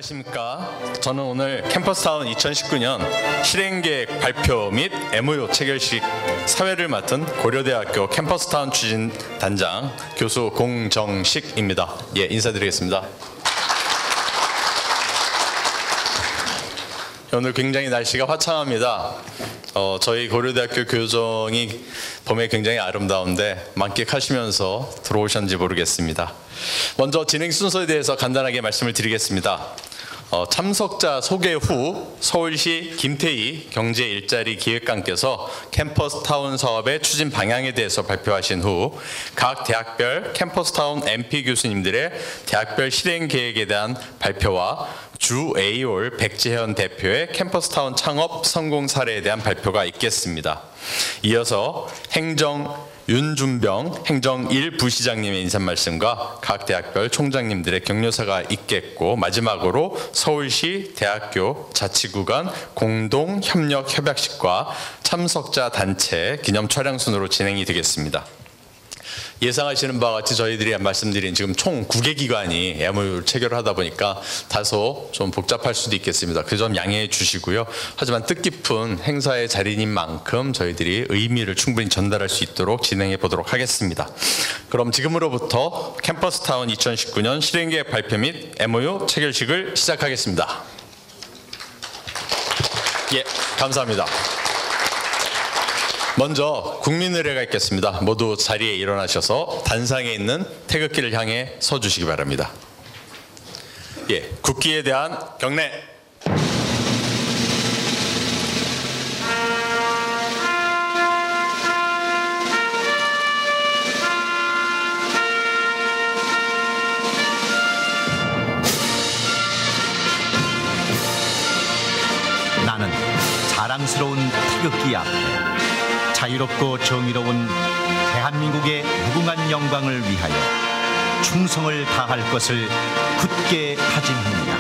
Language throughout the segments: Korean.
안녕하십니까. 저는 오늘 캠퍼스타운 2019년 실행계획 발표 및 MOU 체결식 사회를 맡은 고려대학교 캠퍼스타운 추진단장 교수 공정식입니다. 예, 인사드리겠습니다. 오늘 굉장히 날씨가 화창합니다. 저희 고려대학교 교정이 봄에 굉장히 아름다운데 만끽하시면서 들어오셨는지 모르겠습니다. 먼저 진행 순서에 대해서 간단하게 말씀을 드리겠습니다. 참석자 소개 후 서울시 김태희 경제일자리 기획관께서 캠퍼스타운 사업의 추진 방향에 대해서 발표하신 후 각 대학별 캠퍼스타운 MP 교수님들의 대학별 실행 계획에 대한 발표와 주 A홀 백재현 대표의 캠퍼스타운 창업 성공 사례에 대한 발표가 있겠습니다. 이어서 행정 윤준병 행정 1부시장님의 인사 말씀과 각 대학별 총장님들의 격려사가 있겠고, 마지막으로 서울시 대학교 자치구간 공동 협력 협약식과 참석자 단체 기념 촬영 순으로 진행이 되겠습니다. 예상하시는 바와 같이 저희들이 말씀드린 지금 총 9개 기관이 MOU를 체결을 하다 보니까 다소 좀 복잡할 수도 있겠습니다. 그 점 양해해 주시고요. 하지만 뜻깊은 행사의 자리인 만큼 저희들이 의미를 충분히 전달할 수 있도록 진행해 보도록 하겠습니다. 그럼 지금으로부터 캠퍼스타운 2019년 실행계획 발표 및 MOU 체결식을 시작하겠습니다. 예, 감사합니다. 먼저 국민의례가 있겠습니다. 모두 자리에 일어나셔서 단상에 있는 태극기를 향해 서주시기 바랍니다. 예, 국기에 대한 경례. 나는 자랑스러운 태극기 앞에 자유롭고 정의로운 대한민국의 무궁한 영광을 위하여 충성을 다할 것을 굳게 다짐합니다.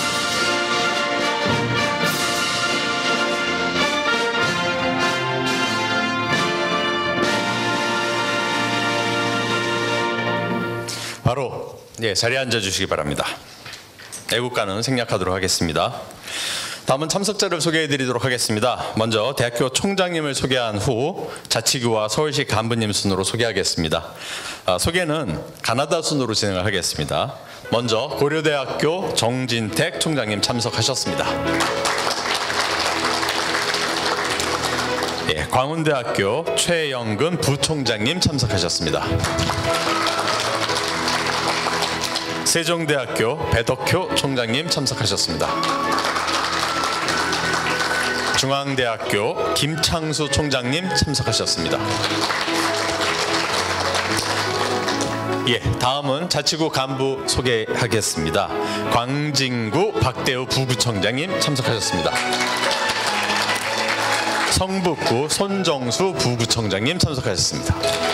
바로 자리에 앉아주시기 바랍니다. 애국가는 생략하도록 하겠습니다. 다음은 참석자를 소개해드리도록 하겠습니다. 먼저 대학교 총장님을 소개한 후 자치구와 서울시 간부님 순으로 소개하겠습니다. 소개는 가나다 순으로 진행을 하겠습니다. 먼저 고려대학교 정진택 총장님 참석하셨습니다. 예, 광운대학교 최영근 부총장님 참석하셨습니다. 세종대학교 배덕효 총장님 참석하셨습니다. 중앙대학교 김창수 총장님 참석하셨습니다. 예, 다음은 자치구 간부 소개하겠습니다. 광진구 박대우 부구청장님 참석하셨습니다. 성북구 손정수 부구청장님 참석하셨습니다.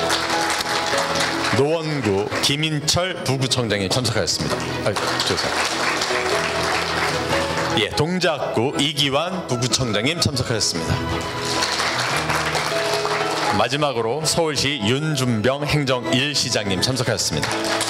노원구 김인철 부구청장님 참석하셨습니다. 죄송합니다. 예, 동작구 이기환 부구청장님 참석하셨습니다. 마지막으로 서울시 윤준병 행정 1시장님 참석하셨습니다.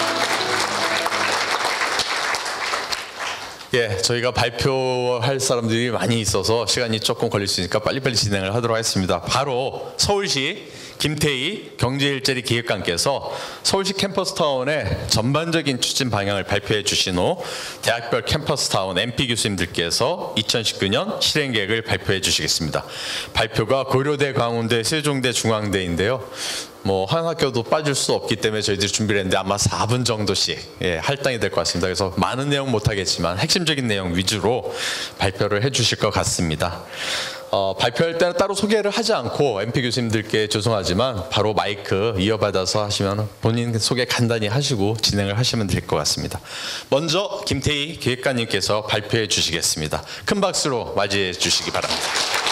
예, 저희가 발표할 사람들이 많이 있어서 시간이 조금 걸릴 수 있으니까 빨리빨리 진행을 하도록 하겠습니다. 바로 서울시 김태희 경제일자리 기획관께서 서울시 캠퍼스타운의 전반적인 추진 방향을 발표해 주신 후 대학별 캠퍼스타운 MP 교수님들께서 2019년 실행계획을 발표해 주시겠습니다. 발표가 고려대, 광운대, 세종대, 중앙대인데요. 한 학교도 빠질 수 없기 때문에 저희들이 준비를 했는데 아마 4분 정도씩 할당이 될 것 같습니다. 그래서 많은 내용 못하겠지만 핵심적인 내용 위주로 발표를 해주실 것 같습니다. 발표할 때는 따로 소개를 하지 않고 MP 교수님들께 죄송하지만 바로 마이크 이어받아서 하시면 본인 소개 간단히 하시고 진행을 하시면 될 것 같습니다. 먼저 김태희 기획관님께서 발표해 주시겠습니다. 큰 박수로 맞이해 주시기 바랍니다.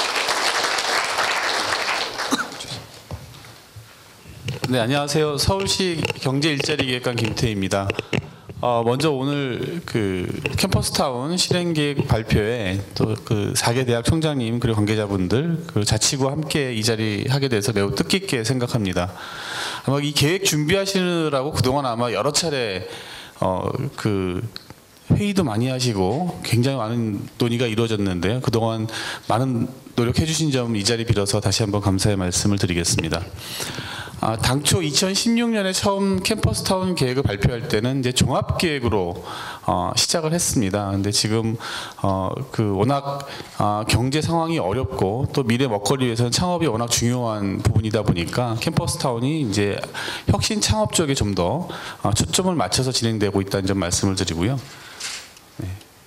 네, 안녕하세요. 서울시 경제일자리기획관 김태희입니다. 먼저 오늘 캠퍼스타운 실행계획 발표에 또 4개 대학 총장님 그리고 관계자분들 그리고 자치구와 함께 이 자리 하게 돼서 매우 뜻깊게 생각합니다. 아마 이 계획 준비하시느라고 그동안 아마 여러 차례 회의도 많이 하시고 굉장히 많은 논의가 이루어졌는데요. 그동안 많은 노력해 주신 점 이 자리 빌어서 다시 한번 감사의 말씀을 드리겠습니다. 당초 2016년에 처음 캠퍼스타운 계획을 발표할 때는 이제 종합 계획으로 시작을 했습니다. 근데 지금 그 워낙 경제 상황이 어렵고 또 미래 먹거리 위해서는 창업이 워낙 중요한 부분이다 보니까 캠퍼스타운이 이제 혁신 창업 쪽에 좀 더 초점을 맞춰서 진행되고 있다는 점 말씀을 드리고요. 네.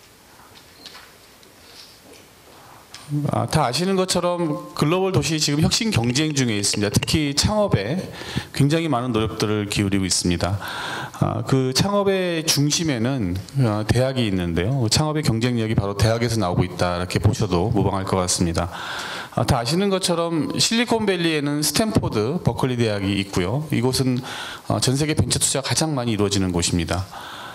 다 아시는 것처럼 글로벌 도시 지금 혁신 경쟁 중에 있습니다. 특히 창업에 굉장히 많은 노력들을 기울이고 있습니다. 그 창업의 중심에는 대학이 있는데요. 창업의 경쟁력이 바로 대학에서 나오고 있다 이렇게 보셔도 무방할 것 같습니다. 다 아시는 것처럼 실리콘밸리에는 스탠포드, 버클리 대학이 있고요. 이곳은 전 세계 벤처 투자가 가장 많이 이루어지는 곳입니다.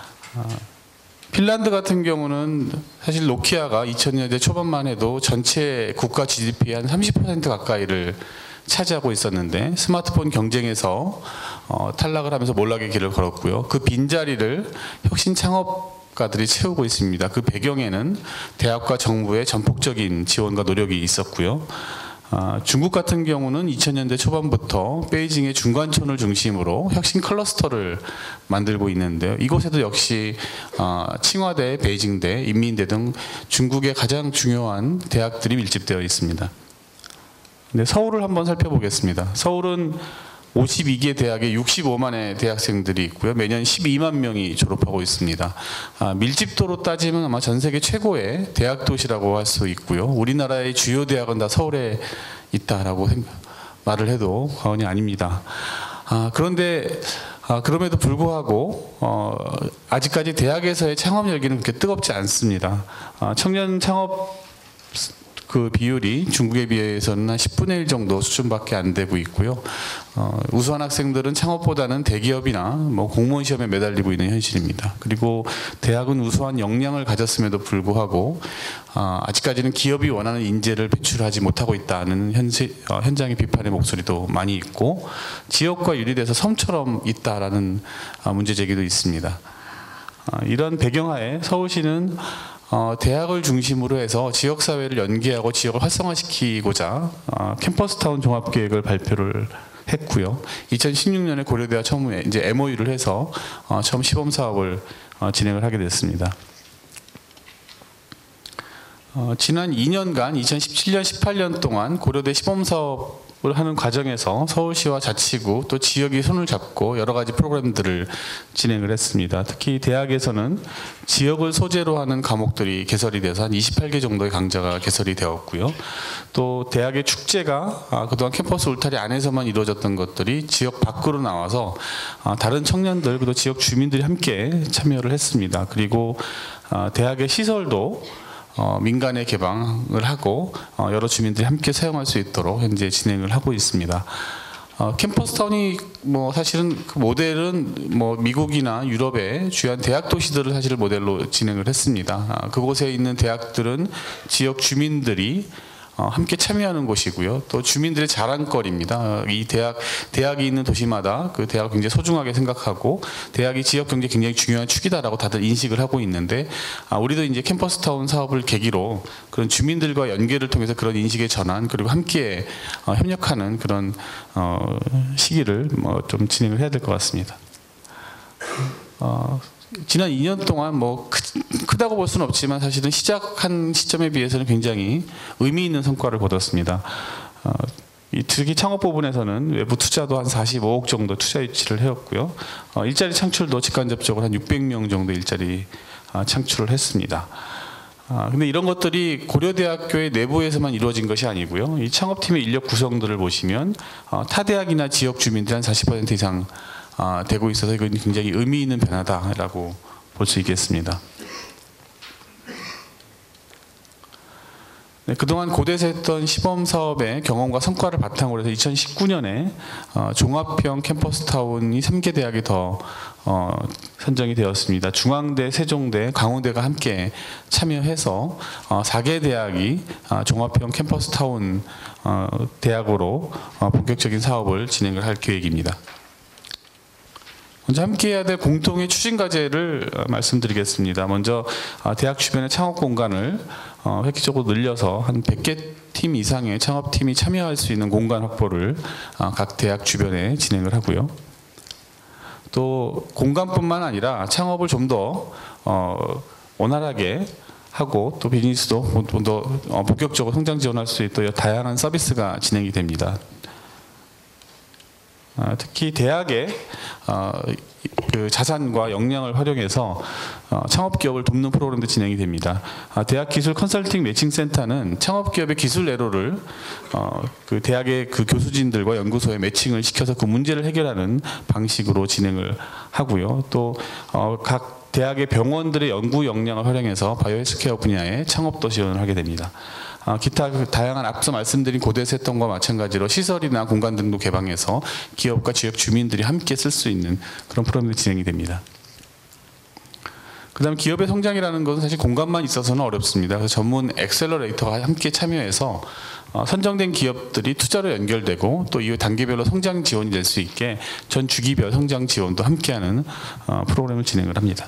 핀란드 같은 경우는 사실 노키아가 2000년대 초반만 해도 전체 국가 GDP의 한 30% 가까이를 차지하고 있었는데 스마트폰 경쟁에서 탈락을 하면서 몰락의 길을 걸었고요. 그 빈자리를 혁신 창업가들이 채우고 있습니다. 그 배경에는 대학과 정부의 전폭적인 지원과 노력이 있었고요. 중국 같은 경우는 2000년대 초반부터 베이징의 중관촌을 중심으로 혁신 클러스터를 만들고 있는데요. 이곳에도 역시 칭화대, 베이징대, 인민대 등 중국의 가장 중요한 대학들이 밀집되어 있습니다. 네, 서울을 한번 살펴보겠습니다. 서울은 52개 대학에 65만의 대학생들이 있고요. 매년 12만 명이 졸업하고 있습니다. 밀집도로 따지면 아마 전 세계 최고의 대학 도시라고 할 수 있고요. 우리나라의 주요 대학은 다 서울에 있다라고 말을 해도 과언이 아닙니다. 그런데 그럼에도 불구하고 아직까지 대학에서의 창업 열기는 그렇게 뜨겁지 않습니다. 청년 창업 그 비율이 중국에 비해서는 한 10분의 1 정도 수준밖에 안 되고 있고요. 우수한 학생들은 창업보다는 대기업이나 뭐 공무원 시험에 매달리고 있는 현실입니다. 그리고 대학은 우수한 역량을 가졌음에도 불구하고 아직까지는 기업이 원하는 인재를 배출하지 못하고 있다는 현장의 비판의 목소리도 많이 있고 지역과 유리돼서 섬처럼 있다라는 문제 제기도 있습니다. 이런 배경하에 서울시는 대학을 중심으로 해서 지역사회를 연계하고 지역을 활성화시키고자 캠퍼스타운 종합계획을 발표를 했고요. 2016년에 고려대와 처음 이제 MOU를 해서 처음 시범 사업을 진행을 하게 됐습니다. 지난 2년간 2017년, 18년 동안 고려대 시범 사업을 하는 과정에서 서울시와 자치구 또 지역이 손을 잡고 여러 가지 프로그램들을 진행을 했습니다. 특히 대학에서는 지역을 소재로 하는 과목들이 개설이 돼서 한 28개 정도의 강좌가 개설이 되었고요. 또 대학의 축제가 그동안 캠퍼스 울타리 안에서만 이루어졌던 것들이 지역 밖으로 나와서 다른 청년들 그리고 지역 주민들이 함께 참여를 했습니다. 그리고 대학의 시설도 민간에 개방을 하고 여러 주민들이 함께 사용할 수 있도록 현재 진행을 하고 있습니다. 캠퍼스타운이 뭐 사실은 그 모델은 뭐 미국이나 유럽의 주요한 대학 도시들을 사실 모델로 진행을 했습니다. 그곳에 있는 대학들은 지역 주민들이 함께 참여하는 곳이고요. 또 주민들의 자랑거리입니다. 이 대학이 있는 도시마다 그 대학을 굉장히 소중하게 생각하고 대학이 지역 경제에 굉장히 중요한 축이다라고 다들 인식을 하고 있는데 우리도 이제 캠퍼스타운 사업을 계기로 그런 주민들과 연계를 통해서 그런 인식의 전환 그리고 함께 협력하는 그런 시기를 좀 진행을 해야 될 것 같습니다. 지난 2년 동안 뭐 크다고 볼 수는 없지만 사실은 시작한 시점에 비해서는 굉장히 의미 있는 성과를 거뒀습니다. 특히 창업 부분에서는 외부 투자도 한 45억 정도 투자 유치를 해왔고요. 일자리 창출도 직간접적으로 한 600명 정도 일자리 창출을 했습니다. 근데 이런 것들이 고려대학교의 내부에서만 이루어진 것이 아니고요. 이 창업팀의 인력 구성들을 보시면 타 대학이나 지역 주민들이 한 40% 이상 되고 있어서 이건 굉장히 의미 있는 변화다라고 볼 수 있겠습니다. 네, 그동안 고대에서 했던 시범 사업의 경험과 성과를 바탕으로 해서 2019년에 종합형 캠퍼스타운이 3개 대학이 더 선정이 되었습니다. 중앙대, 세종대, 강원대가 함께 참여해서 4개 대학이 종합형 캠퍼스타운 대학으로 본격적인 사업을 진행을 할 계획입니다. 먼저 함께해야 될 공통의 추진 과제를 말씀드리겠습니다. 먼저 대학 주변의 창업 공간을 획기적으로 늘려서 한 100개 팀 이상의 창업팀이 참여할 수 있는 공간 확보를 각 대학 주변에 진행을 하고요. 또 공간뿐만 아니라 창업을 좀 더 원활하게 하고 또 비즈니스도 좀 더 본격적으로 성장 지원할 수 있도록 다양한 서비스가 진행이 됩니다. 특히 대학의 그 자산과 역량을 활용해서 창업 기업을 돕는 프로그램도 진행이 됩니다. 대학 기술 컨설팅 매칭 센터는 창업 기업의 기술 애로를 그 대학의 그 교수진들과 연구소에 매칭을 시켜서 그 문제를 해결하는 방식으로 진행을 하고요. 또 각 대학의 병원들의 연구 역량을 활용해서 바이오 헬스케어 분야의 창업도 지원을 하게 됩니다. 기타 다양한 앞서 말씀드린 고대 세통과 마찬가지로 시설이나 공간 등도 개방해서 기업과 지역 주민들이 함께 쓸 수 있는 그런 프로그램이 진행이 됩니다. 그다음 기업의 성장이라는 것은 사실 공간만 있어서는 어렵습니다. 그래서 전문 엑셀러레이터가 함께 참여해서 선정된 기업들이 투자로 연결되고 또 이후 단계별로 성장 지원이 될 수 있게 전 주기별 성장 지원도 함께하는 프로그램을 진행을 합니다.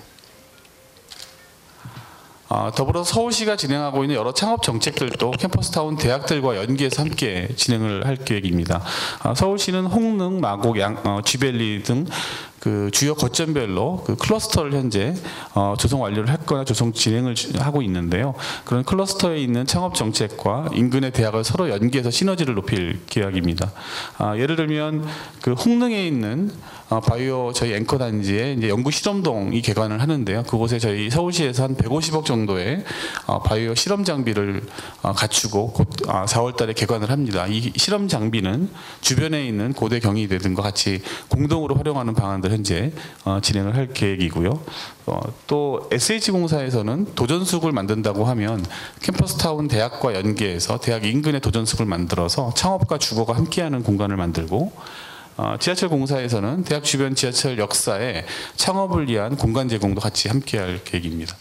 더불어 서울시가 진행하고 있는 여러 창업 정책들도 캠퍼스타운 대학들과 연계해서 함께 진행을 할 계획입니다. 서울시는 홍릉, 마곡, 쥐밸리 등 그 주요 거점별로 그 클러스터를 현재 조성 완료를 했거나 조성 진행을 하고 있는데요. 그런 클러스터에 있는 창업 정책과 인근의 대학을 서로 연계해서 시너지를 높일 계획입니다. 예를 들면 그 홍릉에 있는 바이오 저희 앵커 단지에 이제 연구 실험동이 개관을 하는데요. 그곳에 저희 서울시에서 한 150억 정도의 바이오 실험 장비를 갖추고 곧 4월달에 개관을 합니다. 이 실험 장비는 주변에 있는 고대 경희대 등과 같이 공동으로 활용하는 방안들 현재 진행을 할 계획이고요. 또 SH공사에서는 도전숲을 만든다고 하면 캠퍼스타운 대학과 연계해서 대학 인근에 도전숲을 만들어서 창업과 주거가 함께하는 공간을 만들고 지하철 공사에서는 대학 주변 지하철 역사에 창업을 위한 공간 제공도 같이 함께할 계획입니다.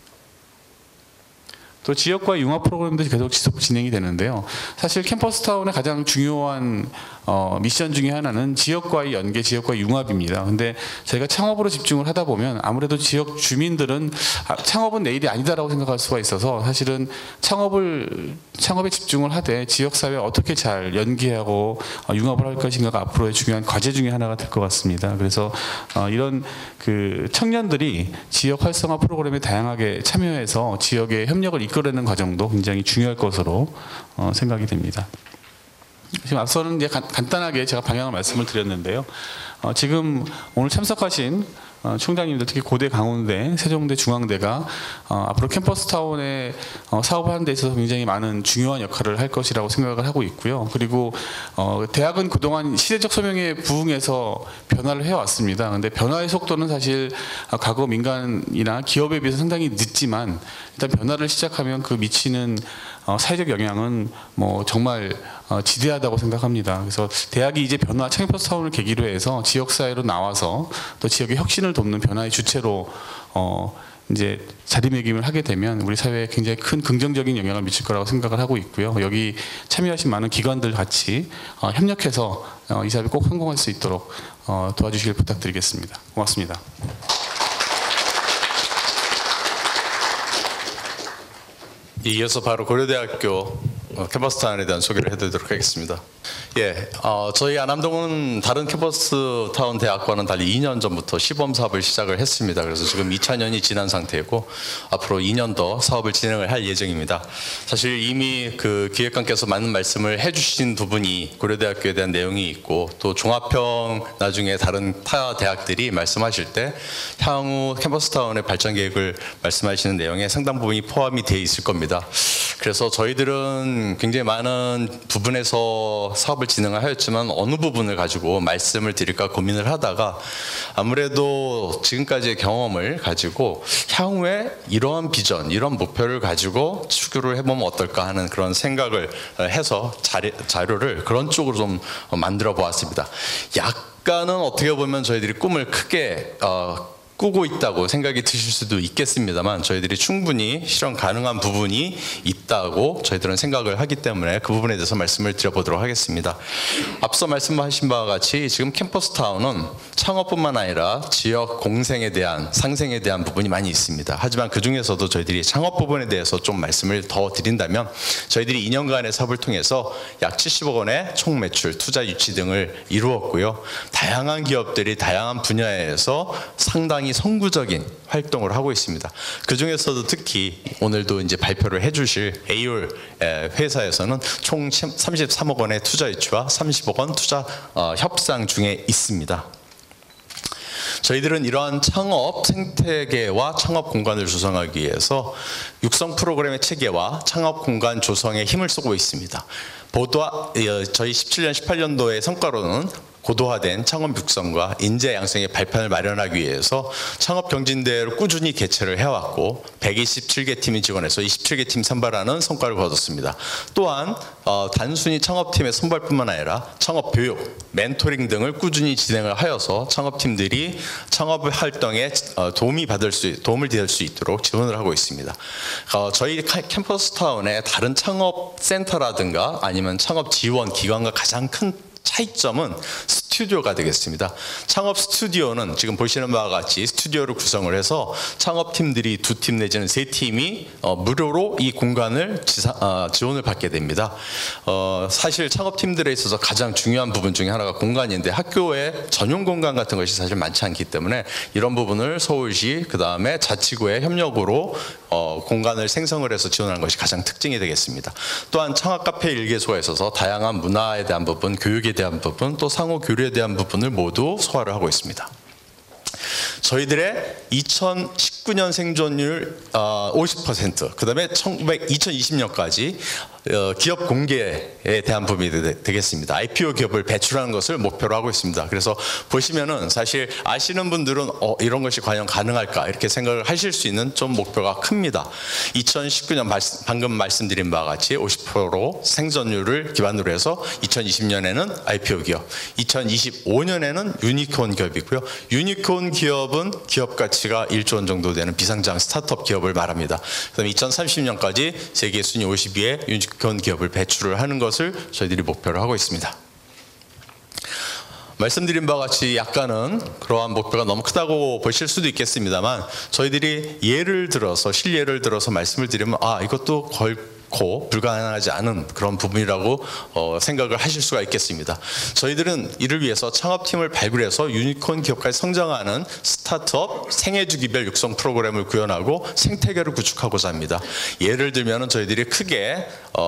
또 지역과 융합 프로그램도 계속 지속 진행이 되는데요. 사실 캠퍼스타운의 가장 중요한 미션 중에 하나는 지역과의 연계, 지역과의 융합입니다. 근데 저희가 창업으로 집중을 하다 보면 아무래도 지역 주민들은 창업은 내일이 아니다라고 생각할 수가 있어서 사실은 창업에 집중을 하되 지역사회에 어떻게 잘 연계하고 융합을 할 것인가가 앞으로의 중요한 과제 중에 하나가 될 것 같습니다. 그래서 이런 그 청년들이 지역 활성화 프로그램에 다양하게 참여해서 지역의 협력을 이끌어내는 과정도 굉장히 중요할 것으로 생각이 됩니다. 지금 앞서는 이제 간단하게 제가 방향을 말씀을 드렸는데요. 지금 오늘 참석하신 총장님들 특히 고대, 강원대, 세종대, 중앙대가 앞으로 캠퍼스타운에 사업하는 데 있어서 굉장히 많은 중요한 역할을 할 것이라고 생각을 하고 있고요. 그리고 대학은 그동안 시대적 소명에 부응해서 변화를 해왔습니다. 근데 변화의 속도는 사실 과거 민간이나 기업에 비해서 상당히 늦지만 일단 변화를 시작하면 그 미치는 사회적 영향은 뭐 정말 지대하다고 생각합니다. 그래서 대학이 이제 변화 캠퍼스타운을 계기로 해서 지역사회로 나와서 또 지역의 혁신을 돕는 변화의 주체로 이제 자리매김을 하게 되면 우리 사회에 굉장히 큰 긍정적인 영향을 미칠 거라고 생각을 하고 있고요. 여기 참여하신 많은 기관들 같이 협력해서 이 사업이 꼭 성공할 수 있도록 도와주시길 부탁드리겠습니다. 고맙습니다. 이어서 바로 고려대학교 캠퍼스타운에 대한 소개를 해드리도록 하겠습니다. 저희 안암동은 다른 캠퍼스타운 대학과는 달리 2년 전부터 시범 사업을 시작을 했습니다. 그래서 지금 2차년이 지난 상태이고 앞으로 2년 더 사업을 진행을 할 예정입니다. 사실 이미 그 기획관께서 많은 말씀을 해주신 부분이 고려대학교에 대한 내용이 있고 또 종합형 나중에 다른 타 대학들이 말씀하실 때 향후 캠퍼스타운의 발전 계획을 말씀하시는 내용에 상당 부분이 포함이 되어 있을 겁니다. 그래서 저희들은 굉장히 많은 부분에서 사업을 진행을 하였지만 어느 부분을 가지고 말씀을 드릴까 고민을 하다가 아무래도 지금까지의 경험을 가지고 향후에 이러한 비전, 이런 목표를 가지고 추구를 해보면 어떨까 하는 그런 생각을 해서 자료를 그런 쪽으로 좀 만들어 보았습니다. 약간은 어떻게 보면 저희들이 꿈을 크게 꾸고 있다고 생각이 드실 수도 있겠습니다만 저희들이 충분히 실현 가능한 부분이 있다고 저희들은 생각을 하기 때문에 그 부분에 대해서 말씀을 드려보도록 하겠습니다. 앞서 말씀하신 바와 같이 지금 캠퍼스타운은 창업뿐만 아니라 지역 공생에 대한 상생에 대한 부분이 많이 있습니다. 하지만 그 중에서도 저희들이 창업 부분에 대해서 좀 말씀을 더 드린다면 저희들이 2년간의 사업을 통해서 약 70억 원의 총 매출, 투자 유치 등을 이루었고요. 다양한 기업들이 다양한 분야에서 상당히 선구적인 활동을 하고 있습니다. 그 중에서도 특히 오늘도 이제 발표를 해주실 에이올 회사에서는 총 33억 원의 투자 유치와 30억 원 투자 협상 중에 있습니다. 저희들은 이러한 창업 생태계와 창업 공간을 조성하기 위해서 육성 프로그램의 체계와 창업 공간 조성에 힘을 쏘고 있습니다. 저희 17년, 18년도의 성과로는 고도화된 창업 육성과 인재 양성의 발판을 마련하기 위해서 창업 경진대회를 꾸준히 개최를 해왔고 127개 팀이 지원해서 27개 팀 선발하는 성과를 거뒀습니다. 또한 단순히 창업팀의 선발뿐만 아니라 창업 교육, 멘토링 등을 꾸준히 진행을 하여서 창업팀들이 창업 활동에 도움을 받을 수 있도록 지원을 하고 있습니다. 저희 캠퍼스타운의 다른 창업센터라든가 아니면 창업 지원 기관과 가장 큰 차이점은 스튜디오가 되겠습니다. 창업 스튜디오는 지금 보시는 바와 같이 스튜디오를 구성을 해서 창업팀들이 2팀 내지는 3팀이 무료로 이 공간을 지원을 받게 됩니다. 사실 창업팀들에 있어서 가장 중요한 부분 중에 하나가 공간인데 학교에 전용 공간 같은 것이 사실 많지 않기 때문에 이런 부분을 서울시 그다음에 자치구의 협력으로 공간을 생성을 해서 지원하는 것이 가장 특징이 되겠습니다. 또한 창업 카페 일개소가 있어서 다양한 문화에 대한 부분, 교육에 대한 부분, 또 상호 교류에 대한 부분을 모두 소화를 하고 있습니다. 저희들의 2019년 생존율 50%, 그 다음에 2020년까지 기업 공개에 대한 부분이 되겠습니다. IPO 기업을 배출하는 것을 목표로 하고 있습니다. 그래서 보시면은 사실 아시는 분들은 이런 것이 과연 가능할까 이렇게 생각을 하실 수 있는 좀 목표가 큽니다. 2019년 방금 말씀드린 바와 같이 50% 생존율을 기반으로 해서 2020년에는 IPO 기업, 2025년에는 유니콘 기업이고요. 유니콘 기업은 기업 가치가 1조 원 정도 되는 비상장 스타트업 기업을 말합니다. 그다음에 2030년까지 세계 순위 50위의 유니콘 기업을 배출을 하는 것을 저희들이 목표로 하고 있습니다. 말씀드린 바와 같이 약간은 그러한 목표가 너무 크다고 보실 수도 있겠습니다만 저희들이 실예를 들어서 말씀을 드리면 이것도 결코 불가능하지 않은 그런 부분이라고 생각을 하실 수가 있겠습니다. 저희들은 이를 위해서 창업팀을 발굴해서 유니콘 기업까지 성장하는 스타트업 생애주기별 육성 프로그램을 구현하고 생태계를 구축하고자 합니다. 예를 들면 저희들이 크게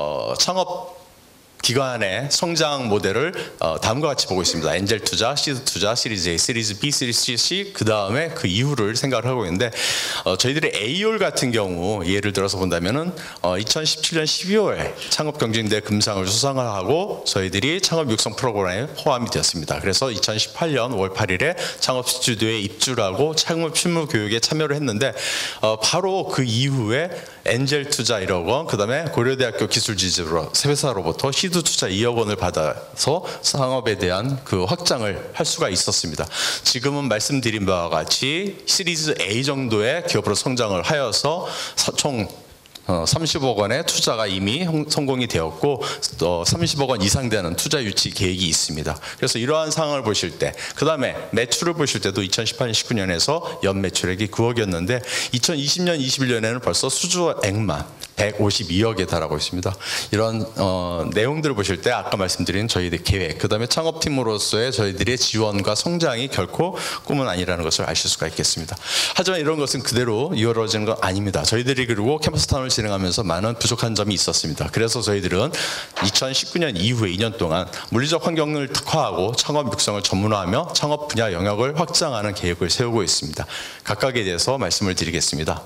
창업 기관의 성장 모델을 다음과 같이 보고 있습니다. 엔젤 투자, 시드 투자, 시리즈 A, 시리즈 B, 시리즈 C, 그 다음에 그 이후를 생각을 하고 있는데 저희들의 에이올 같은 경우 예를 들어서 본다면은 2017년 12월에 창업 경진대 금상을 수상을 하고 저희들이 창업 육성 프로그램에 포함이 되었습니다. 그래서 2018년 5월 8일에 창업 스튜디오에 입주를 하고 창업 실무 교육에 참여를 했는데 바로 그 이후에 엔젤 투자 1억 원, 그 다음에 고려대학교 기술지주로 회사로부터 시드 투자 2억 원을 받아서 상업에 대한 그 확장을 할 수가 있었습니다. 지금은 말씀드린 바와 같이 시리즈 A 정도의 기업으로 성장을 하여서 총 30억 원의 투자가 이미 성공이 되었고 30억 원 이상 되는 투자 유치 계획이 있습니다. 그래서 이러한 상황을 보실 때 그 다음에 매출을 보실 때도 2018년 19년에서 연 매출액이 9억이었는데 2020년 21년에는 벌써 수주액만 152억에 달하고 있습니다. 이런 내용들을 보실 때 아까 말씀드린 저희들 계획, 그 다음에 창업팀으로서의 저희들의 지원과 성장이 결코 꿈은 아니라는 것을 아실 수가 있겠습니다. 하지만 이런 것은 그대로 이루어지는 건 아닙니다. 저희들이 그리고 캠퍼스타운을 진행하면서 많은 부족한 점이 있었습니다. 그래서 저희들은 2019년 이후에 2년 동안 물리적 환경을 특화하고 창업 육성을 전문화하며 창업 분야 영역을 확장하는 계획을 세우고 있습니다. 각각에 대해서 말씀을 드리겠습니다.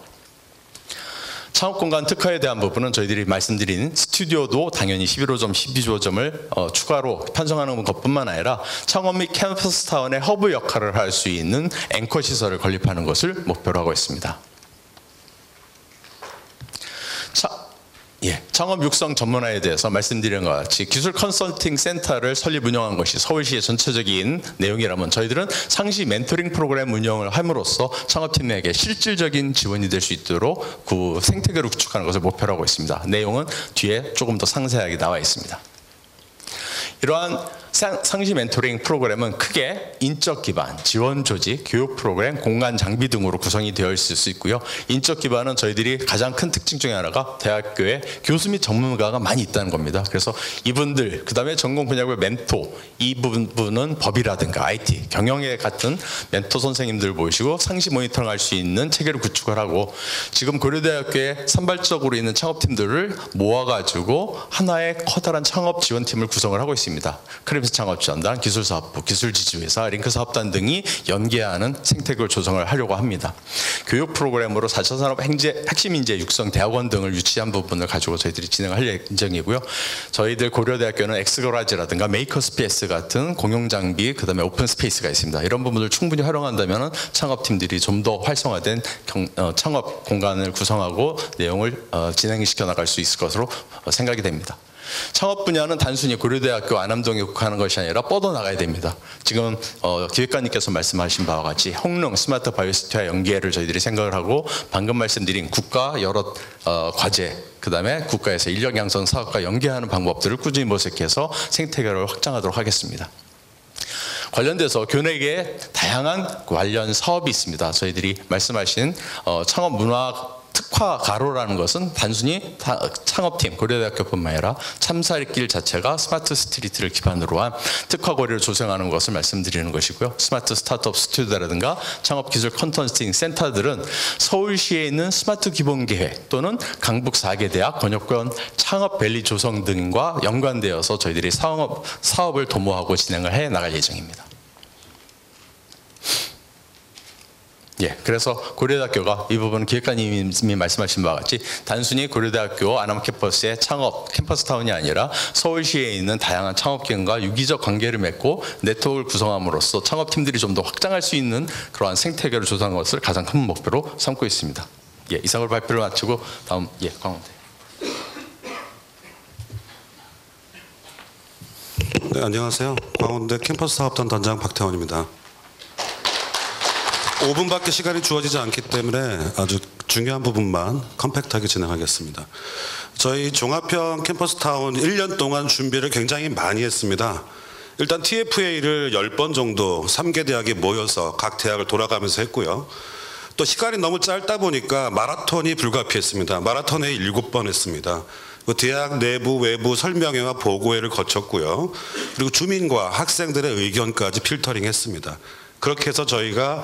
창업공간 특화에 대한 부분은 저희들이 말씀드린 스튜디오도 당연히 11호점, 12호점을 추가로 편성하는 것뿐만 아니라 창업 및 캠퍼스타운의 허브 역할을 할 수 있는 앵커 시설을 건립하는 것을 목표로 하고 있습니다. 예, 창업 육성 전문화에 대해서 말씀드린 것 같이 기술 컨설팅 센터를 설립 운영한 것이 서울시의 전체적인 내용이라면 저희들은 상시 멘토링 프로그램 운영을 함으로써 창업팀에게 실질적인 지원이 될 수 있도록 그 생태계를 구축하는 것을 목표로 하고 있습니다. 내용은 뒤에 조금 더 상세하게 나와 있습니다. 이러한 상시 멘토링 프로그램은 크게 인적 기반, 지원 조직, 교육 프로그램, 공간 장비 등으로 구성이 되어 있을 수 있고요. 인적 기반은 저희들이 가장 큰 특징 중에 하나가 대학교에 교수 및 전문가가 많이 있다는 겁니다. 그래서 이분들, 그 다음에 전공 분야별 멘토, 이 부분은 법이라든가 IT, 경영에 같은 멘토 선생님들 모시고 상시 모니터링 할 수 있는 체계를 구축을 하고 지금 고려대학교에 산발적으로 있는 창업팀들을 모아가지고 하나의 커다란 창업 지원팀을 구성을 하고 있습니다. 창업지원단, 기술사업부, 기술지주회사, 링크사업단 등이 연계하는 생태계를 조성을 하려고 합니다. 교육 프로그램으로 4차 산업 핵심 인재 육성 대학원 등을 유치한 부분을 가지고 저희들이 진행할 예정이고요. 저희들 고려대학교는 엑스거라지라든가 메이커스페이스 같은 공용 장비, 그다음에 오픈 스페이스가 있습니다. 이런 부분을 충분히 활용한다면 창업팀들이 좀 더 활성화된 창업 공간을 구성하고 내용을 진행시켜 나갈 수 있을 것으로 생각이 됩니다. 창업 분야는 단순히 고려대학교 안암동에 국한하는 것이 아니라 뻗어나가야 됩니다. 지금 기획관님께서 말씀하신 바와 같이 홍릉 스마트 바이오시티와 연계를 저희들이 생각을 하고 방금 말씀드린 국가 여러 과제, 그 다음에 국가에서 인력 양성 사업과 연계하는 방법들을 꾸준히 모색해서 생태계를 확장하도록 하겠습니다. 관련돼서 교내에 다양한 관련 사업이 있습니다. 저희들이 말씀하신 창업 문화 특화 가로라는 것은 단순히 창업팀, 고려대학교뿐만 아니라 참살길 자체가 스마트 스트리트를 기반으로 한 특화 거리를 조성하는 것을 말씀드리는 것이고요. 스마트 스타트업 스튜디오라든가 창업기술 컨설팅 센터들은 서울시에 있는 스마트 기본계획 또는 강북 4개 대학, 권역권 창업밸리 조성 등과 연관되어서 저희들이 사업을 도모하고 진행을 해 나갈 예정입니다. 예, 그래서 고려대학교가 이 부분은 기획관님이 말씀하신 바와 같이 단순히 고려대학교 안암 캠퍼스의 창업 캠퍼스타운이 아니라 서울시에 있는 다양한 창업기관과 유기적 관계를 맺고 네트워크를 구성함으로써 창업팀들이 좀 더 확장할 수 있는 그러한 생태계를 조성하는 것을 가장 큰 목표로 삼고 있습니다. 예, 이상으로 발표를 마치고 다음 광원대. 네, 안녕하세요. 광원대 캠퍼스 사업단 단장 박태원입니다. 5분밖에 시간이 주어지지 않기 때문에 아주 중요한 부분만 컴팩트하게 진행하겠습니다. 저희 종합형 캠퍼스타운 1년 동안 준비를 굉장히 많이 했습니다. 일단 TFA를 10번 정도 3개 대학에 모여서 각 대학을 돌아가면서 했고요. 또 시간이 너무 짧다 보니까 마라톤이 불가피했습니다. 마라톤에 7번 했습니다. 대학 내부 외부 설명회와 보고회를 거쳤고요. 그리고 주민과 학생들의 의견까지 필터링했습니다. 그렇게 해서 저희가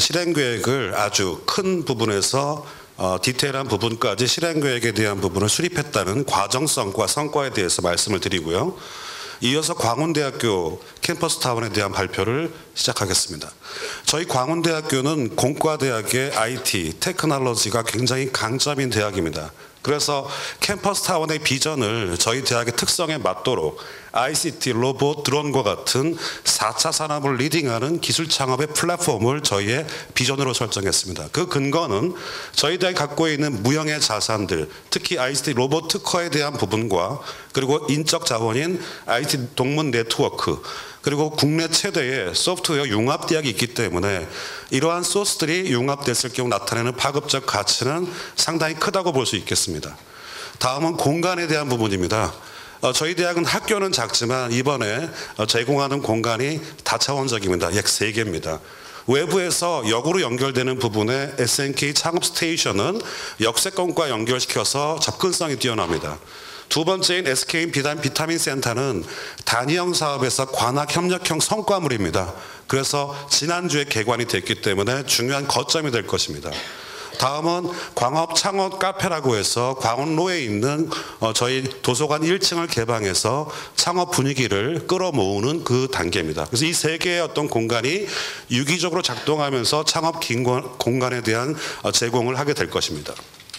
실행계획을 아주 큰 부분에서 디테일한 부분까지 실행계획에 대한 부분을 수립했다는 과정성과 성과에 대해서 말씀을 드리고요. 이어서 광운대학교 캠퍼스타운에 대한 발표를 시작하겠습니다. 저희 광운대학교는 공과대학의 IT, 테크놀로지가 굉장히 강점인 대학입니다. 그래서 캠퍼스타운의 비전을 저희 대학의 특성에 맞도록 ICT, 로봇, 드론과 같은 4차 산업을 리딩하는 기술 창업의 플랫폼을 저희의 비전으로 설정했습니다. 그 근거는 저희 대학이 갖고 있는 무형의 자산들, 특히 ICT, 로봇 특허에 대한 부분과 그리고 인적 자원인 IT 동문 네트워크, 그리고 국내 최대의 소프트웨어 융합대학이 있기 때문에 이러한 소스들이 융합됐을 경우 나타내는 파급적 가치는 상당히 크다고 볼 수 있겠습니다. 다음은 공간에 대한 부분입니다. 저희 대학은 학교는 작지만 이번에 제공하는 공간이 다차원적입니다. 약 3개입니다. 외부에서 역으로 연결되는 부분에 SNK 창업 스테이션은 역세권과 연결시켜서 접근성이 뛰어납니다. 두 번째인 SK 비타민 센터는 단위형 사업에서 관학협력형 성과물입니다. 그래서 지난주에 개관이 됐기 때문에 중요한 거점이 될 것입니다. 다음은 광업 창업 카페라고 해서 광원로에 있는 저희 도서관 1층을 개방해서 창업 분위기를 끌어모으는 그 단계입니다. 그래서 이 3개의 어떤 공간이 유기적으로 작동하면서 창업 공간에 대한 제공을 하게 될 것입니다.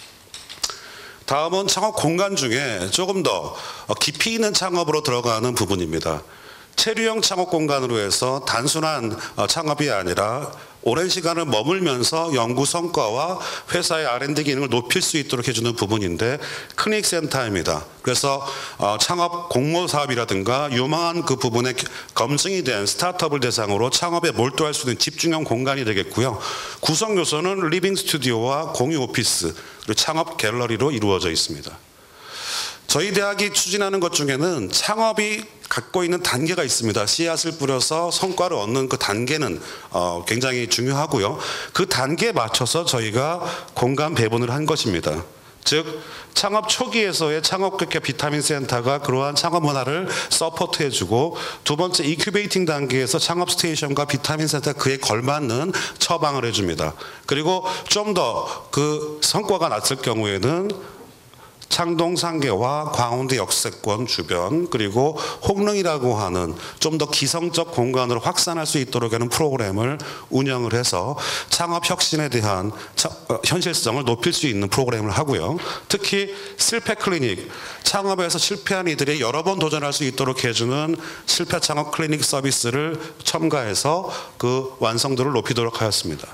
다음은 창업 공간 중에 조금 더 깊이 있는 창업으로 들어가는 부분입니다. 체류형 창업 공간으로 해서 단순한 창업이 아니라 오랜 시간을 머물면서 연구 성과와 회사의 R&D 기능을 높일 수 있도록 해주는 부분인데 클리닉 센터입니다. 그래서 창업 공모 사업이라든가 유망한 그 부분에 검증이 된 스타트업을 대상으로 창업에 몰두할 수 있는 집중형 공간이 되겠고요. 구성 요소는 리빙 스튜디오와 공유 오피스 그리고 창업 갤러리로 이루어져 있습니다. 저희 대학이 추진하는 것 중에는 창업이 갖고 있는 단계가 있습니다. 씨앗을 뿌려서 성과를 얻는 그 단계는 굉장히 중요하고요. 그 단계에 맞춰서 저희가 공간 배분을 한 것입니다. 즉 창업 초기에서의 창업교육 비타민 센터가 그러한 창업 문화를 서포트해주고 두 번째 인큐베이팅 단계에서 창업 스테이션과 비타민 센터 그에 걸맞는 처방을 해줍니다. 그리고 좀 더 그 성과가 났을 경우에는 창동 상계와 광운대 역세권 주변 그리고 홍릉이라고 하는 좀 더 기성적 공간으로 확산할 수 있도록 하는 프로그램을 운영을 해서 창업 혁신에 대한 현실성을 높일 수 있는 프로그램을 하고요. 특히 실패 클리닉, 창업에서 실패한 이들이 여러 번 도전할 수 있도록 해주는 실패 창업 클리닉 서비스를 첨가해서 그 완성도를 높이도록 하였습니다.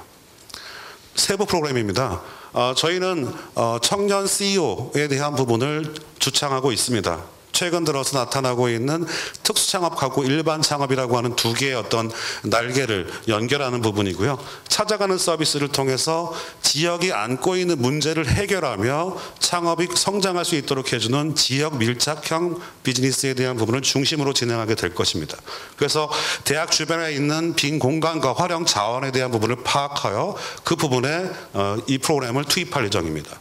세부 프로그램입니다. 저희는 청년 CEO에 대한 부분을 주창하고 있습니다. 최근 들어서 나타나고 있는 특수창업 가구 일반 창업이라고 하는 두 개의 어떤 날개를 연결하는 부분이고요. 찾아가는 서비스를 통해서 지역이 안고 있는 문제를 해결하며 창업이 성장할 수 있도록 해주는 지역 밀착형 비즈니스에 대한 부분을 중심으로 진행하게 될 것입니다. 그래서 대학 주변에 있는 빈 공간과 활용 자원에 대한 부분을 파악하여 그 부분에 이 프로그램을 투입할 예정입니다.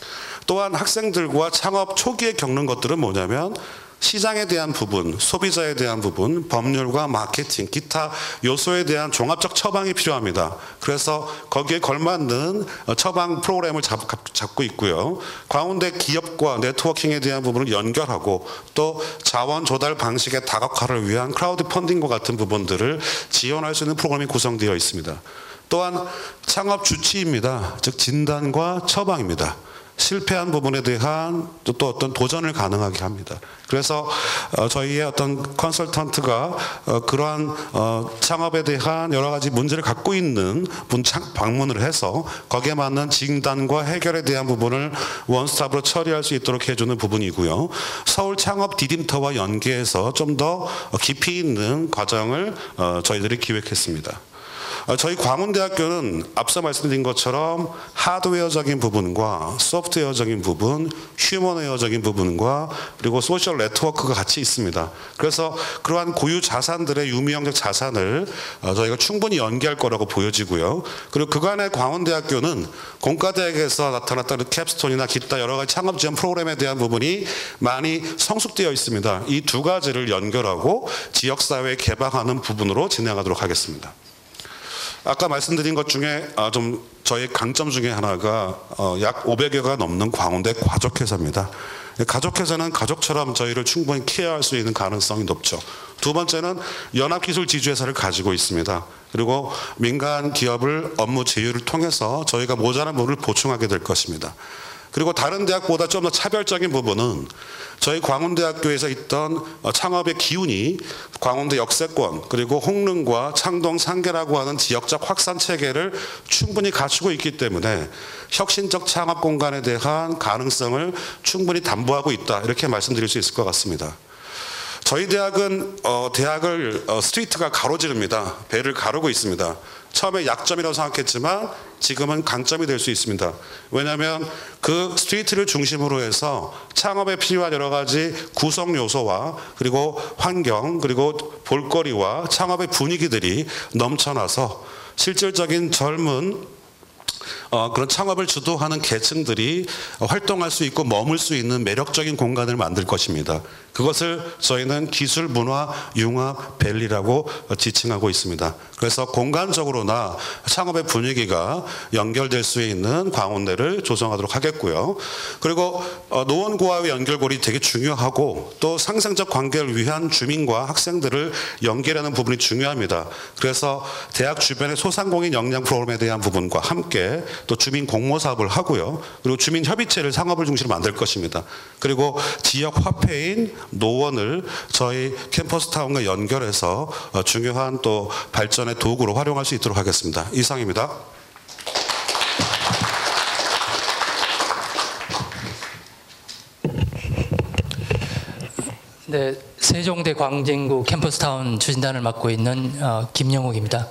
또한 학생들과 창업 초기에 겪는 것들은 뭐냐면 시장에 대한 부분, 소비자에 대한 부분, 법률과 마케팅, 기타 요소에 대한 종합적 처방이 필요합니다. 그래서 거기에 걸맞는 처방 프로그램을 잡고 있고요. 광운대 기업과 네트워킹에 대한 부분을 연결하고 또 자원 조달 방식의 다각화를 위한 크라우드 펀딩과 같은 부분들을 지원할 수 있는 프로그램이 구성되어 있습니다. 또한 창업 주치입니다. 즉 진단과 처방입니다. 실패한 부분에 대한 또 어떤 도전을 가능하게 합니다. 그래서 저희의 어떤 컨설턴트가 그러한 창업에 대한 여러 가지 문제를 갖고 있는 분 방문을 해서 거기에 맞는 진단과 해결에 대한 부분을 원스톱으로 처리할 수 있도록 해주는 부분이고요. 서울 창업 디딤터와 연계해서 좀 더 깊이 있는 과정을 저희들이 기획했습니다. 저희 광운대학교는 앞서 말씀드린 것처럼 하드웨어적인 부분과 소프트웨어적인 부분, 휴머웨어적인 부분과 그리고 소셜 네트워크가 같이 있습니다. 그래서 그러한 고유 자산들의 유미형적 자산을 저희가 충분히 연계할 거라고 보여지고요. 그리고 그간의 광운대학교는 공과대학에서 나타났던 캡스톤이나 기타 여러 가지 창업 지원 프로그램에 대한 부분이 많이 성숙되어 있습니다. 이 두 가지를 연결하고 지역사회에 개방하는 부분으로 진행하도록 하겠습니다. 아까 말씀드린 것 중에 좀 저희 강점 중에 하나가 약 500여가 넘는 광운대 가족회사입니다. 가족회사는 가족처럼 저희를 충분히 케어할 수 있는 가능성이 높죠. 두 번째는 연합기술 지주회사를 가지고 있습니다. 그리고 민간 기업을 업무 제휴를 통해서 저희가 모자란 부분을 보충하게 될 것입니다. 그리고 다른 대학보다 좀 더 차별적인 부분은 저희 광운대학교에서 있던 창업의 기운이 광운대 역세권 그리고 홍릉과 창동 상계라고 하는 지역적 확산 체계를 충분히 갖추고 있기 때문에 혁신적 창업 공간에 대한 가능성을 충분히 담보하고 있다 이렇게 말씀드릴 수 있을 것 같습니다. 저희 대학은 대학을 스트리트가 가로지릅니다. 배를 가르고 있습니다. 처음에 약점이라고 생각했지만 지금은 강점이 될 수 있습니다. 왜냐하면 그 스트리트를 중심으로 해서 창업에 필요한 여러 가지 구성 요소와 그리고 환경 그리고 볼거리와 창업의 분위기들이 넘쳐나서 실질적인 젊은 그런 창업을 주도하는 계층들이 활동할 수 있고 머물 수 있는 매력적인 공간을 만들 것입니다. 그것을 저희는 기술 문화 융합 밸리라고 지칭하고 있습니다. 그래서 공간적으로나 창업의 분위기가 연결될 수 있는 광운대를 조성하도록 하겠고요. 그리고 노원구와의 연결고리 되게 중요하고 또 상생적 관계를 위한 주민과 학생들을 연결하는 부분이 중요합니다. 그래서 대학 주변의 소상공인 역량 프로그램에 대한 부분과 함께 동시에 또 주민 공모 사업을 하고요. 그리고 주민 협의체를 상업을 중심으로 만들 것입니다. 그리고 지역 화폐인 노원을 저희 캠퍼스타운과 연결해서 중요한 또 발전의 도구로 활용할 수 있도록 하겠습니다. 이상입니다. 네, 세종대 광진구 캠퍼스타운 추진단을 맡고 있는 김영욱입니다.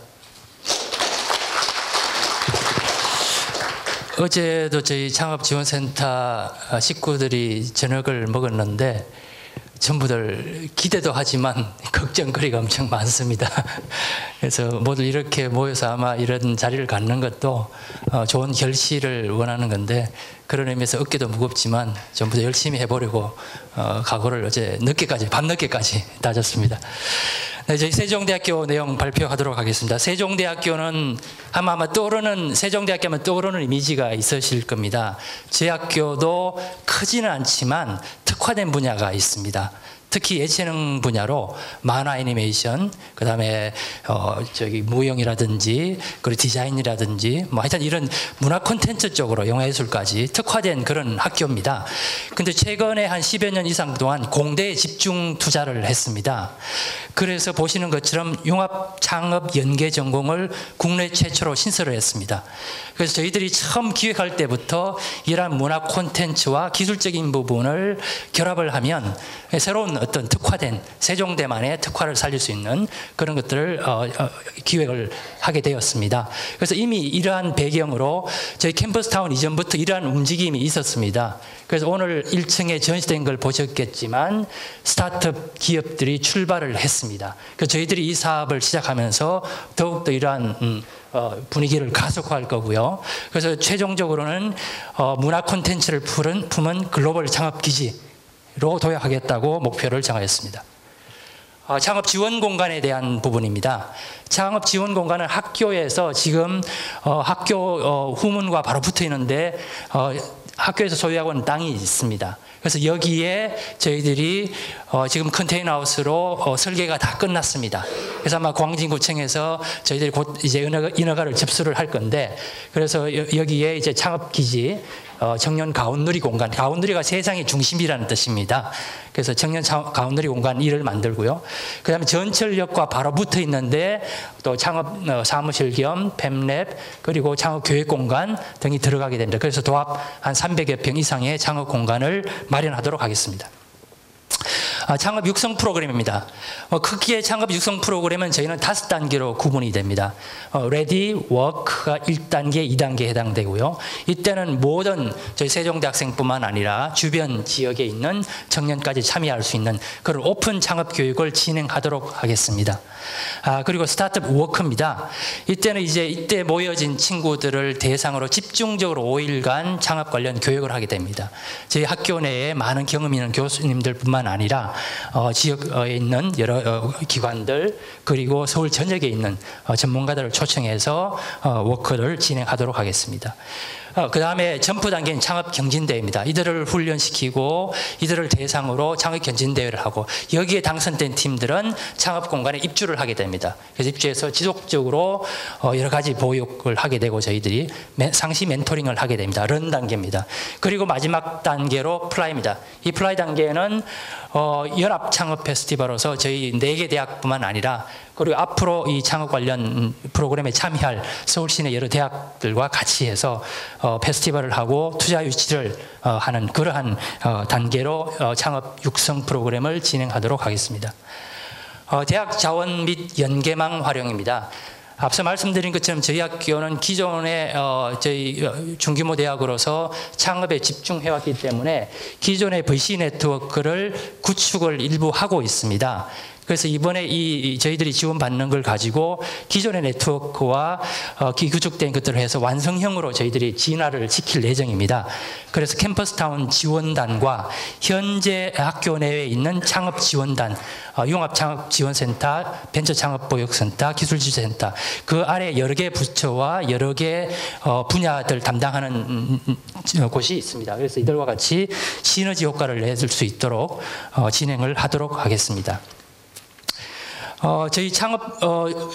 어제도 저희 창업지원센터 식구들이 저녁을 먹었는데 전부들 기대도 하지만 걱정거리가 엄청 많습니다. 그래서 모두 이렇게 모여서 아마 이런 자리를 갖는 것도 좋은 결실을 원하는 건데 그런 의미에서 어깨도 무겁지만 전부 다 열심히 해보려고 각오를 어제 늦게까지 밤늦게까지 다졌습니다. 네, 저희 세종대학교 내용 발표하도록 하겠습니다. 세종대학교는 아마 떠오르는 세종대학교 하면 떠오르는 이미지가 있으실 겁니다. 제 학교도 크지는 않지만 특화된 분야가 있습니다. 특히 예체능 분야로 만화 애니메이션, 그다음에 무용이라든지 그리고 디자인이라든지 뭐 하여튼 이런 문화 콘텐츠 쪽으로 영화예술까지 특화된 그런 학교입니다. 근데 최근에 한 10여 년 이상 동안 공대에 집중 투자를 했습니다. 그래서 보시는 것처럼 융합 창업 연계 전공을 국내 최초로 신설을 했습니다. 그래서 저희들이 처음 기획할 때부터 이러한 문화 콘텐츠와 기술적인 부분을 결합을 하면 새로운 어떤 특화된 세종대만의 특화를 살릴 수 있는 그런 것들을 기획을 하게 되었습니다. 그래서 이미 이러한 배경으로 저희 캠퍼스타운 이전부터 이러한 움직임이 있었습니다. 그래서 오늘 1층에 전시된 걸 보셨겠지만 스타트업 기업들이 출발을 했습니다. 그래서 저희들이 이 사업을 시작하면서 더욱더 이러한 분위기를 가속화할 거고요. 그래서 최종적으로는 문화 콘텐츠를 품은 글로벌 창업기지로 도약하겠다고 목표를 정하였습니다. 창업 지원 공간에 대한 부분입니다. 창업 지원 공간은 학교에서 지금 학교 후문과 바로 붙어 있는데 학교에서 소유하고 있는 땅이 있습니다. 그래서 여기에 저희들이 지금 컨테이너하우스로 설계가 다 끝났습니다. 그래서 아마 광진구청에서 저희들이 곧 이제 인허가를 접수를 할 건데, 그래서 여기에 이제 창업기지 청년 가운누리 공간, 가운누리가 세상의 중심이라는 뜻입니다. 그래서 청년 가운누리 공간 1을 만들고요. 그 다음에 전철역과 바로 붙어 있는데 또 창업 사무실 겸 팹랩 그리고 창업 교육 공간 등이 들어가게 됩니다. 그래서 도합 한 300여 평 이상의 창업 공간을 마련하도록 하겠습니다. 창업 육성 프로그램입니다. 크기의 창업 육성 프로그램은 저희는 5단계로 구분이 됩니다. 레디, 워크가 1단계, 2단계에 해당되고요. 이때는 모든 저희 세종대학생뿐만 아니라 주변 지역에 있는 청년까지 참여할 수 있는 그런 오픈 창업 교육을 진행하도록 하겠습니다. 그리고 스타트업 워크입니다. 이때는 이때 모여진 친구들을 대상으로 집중적으로 5일간 창업 관련 교육을 하게 됩니다. 저희 학교 내에 많은 경험 있는 교수님들뿐만 아니라 지역에 있는 여러 기관들 그리고 서울 전역에 있는 전문가들을 초청해서 워크를 진행하도록 하겠습니다. 그 다음에 점프 단계는 창업 경진대회입니다. 이들을 훈련시키고 이들을 대상으로 창업 경진대회를 하고 여기에 당선된 팀들은 창업 공간에 입주를 하게 됩니다. 그래서 입주해서 지속적으로 여러 가지 보육을 하게 되고 저희들이 상시 멘토링을 하게 됩니다. 런 단계입니다. 그리고 마지막 단계로 플라이입니다. 이 플라이 단계는 연합 창업 페스티벌로서 저희 4개 대학뿐만 아니라 그리고 앞으로 이 창업 관련 프로그램에 참여할 서울시내 여러 대학들과 같이 해서 페스티벌을 하고 투자 유치를 하는 그러한 단계로 창업 육성 프로그램을 진행하도록 하겠습니다. 대학 자원 및 연계망 활용입니다. 앞서 말씀드린 것처럼 저희 학교는 기존의 저희 중규모 대학으로서 창업에 집중해왔기 때문에 기존의 VC 네트워크를 구축을 일부 하고 있습니다. 그래서 이번에 저희들이 지원받는 걸 가지고 기존의 네트워크와 구축된 것들을 해서 완성형으로 저희들이 진화를 시킬 예정입니다. 그래서 캠퍼스타운 지원단과 현재 학교 내에 있는 창업 지원단, 융합창업지원센터, 벤처창업보육센터, 기술지원센터 그 아래 여러 개 부처와 여러 개 분야들 담당하는 곳이 있습니다. 그래서 이들과 같이 시너지 효과를 내줄 수 있도록 진행을 하도록 하겠습니다. 저희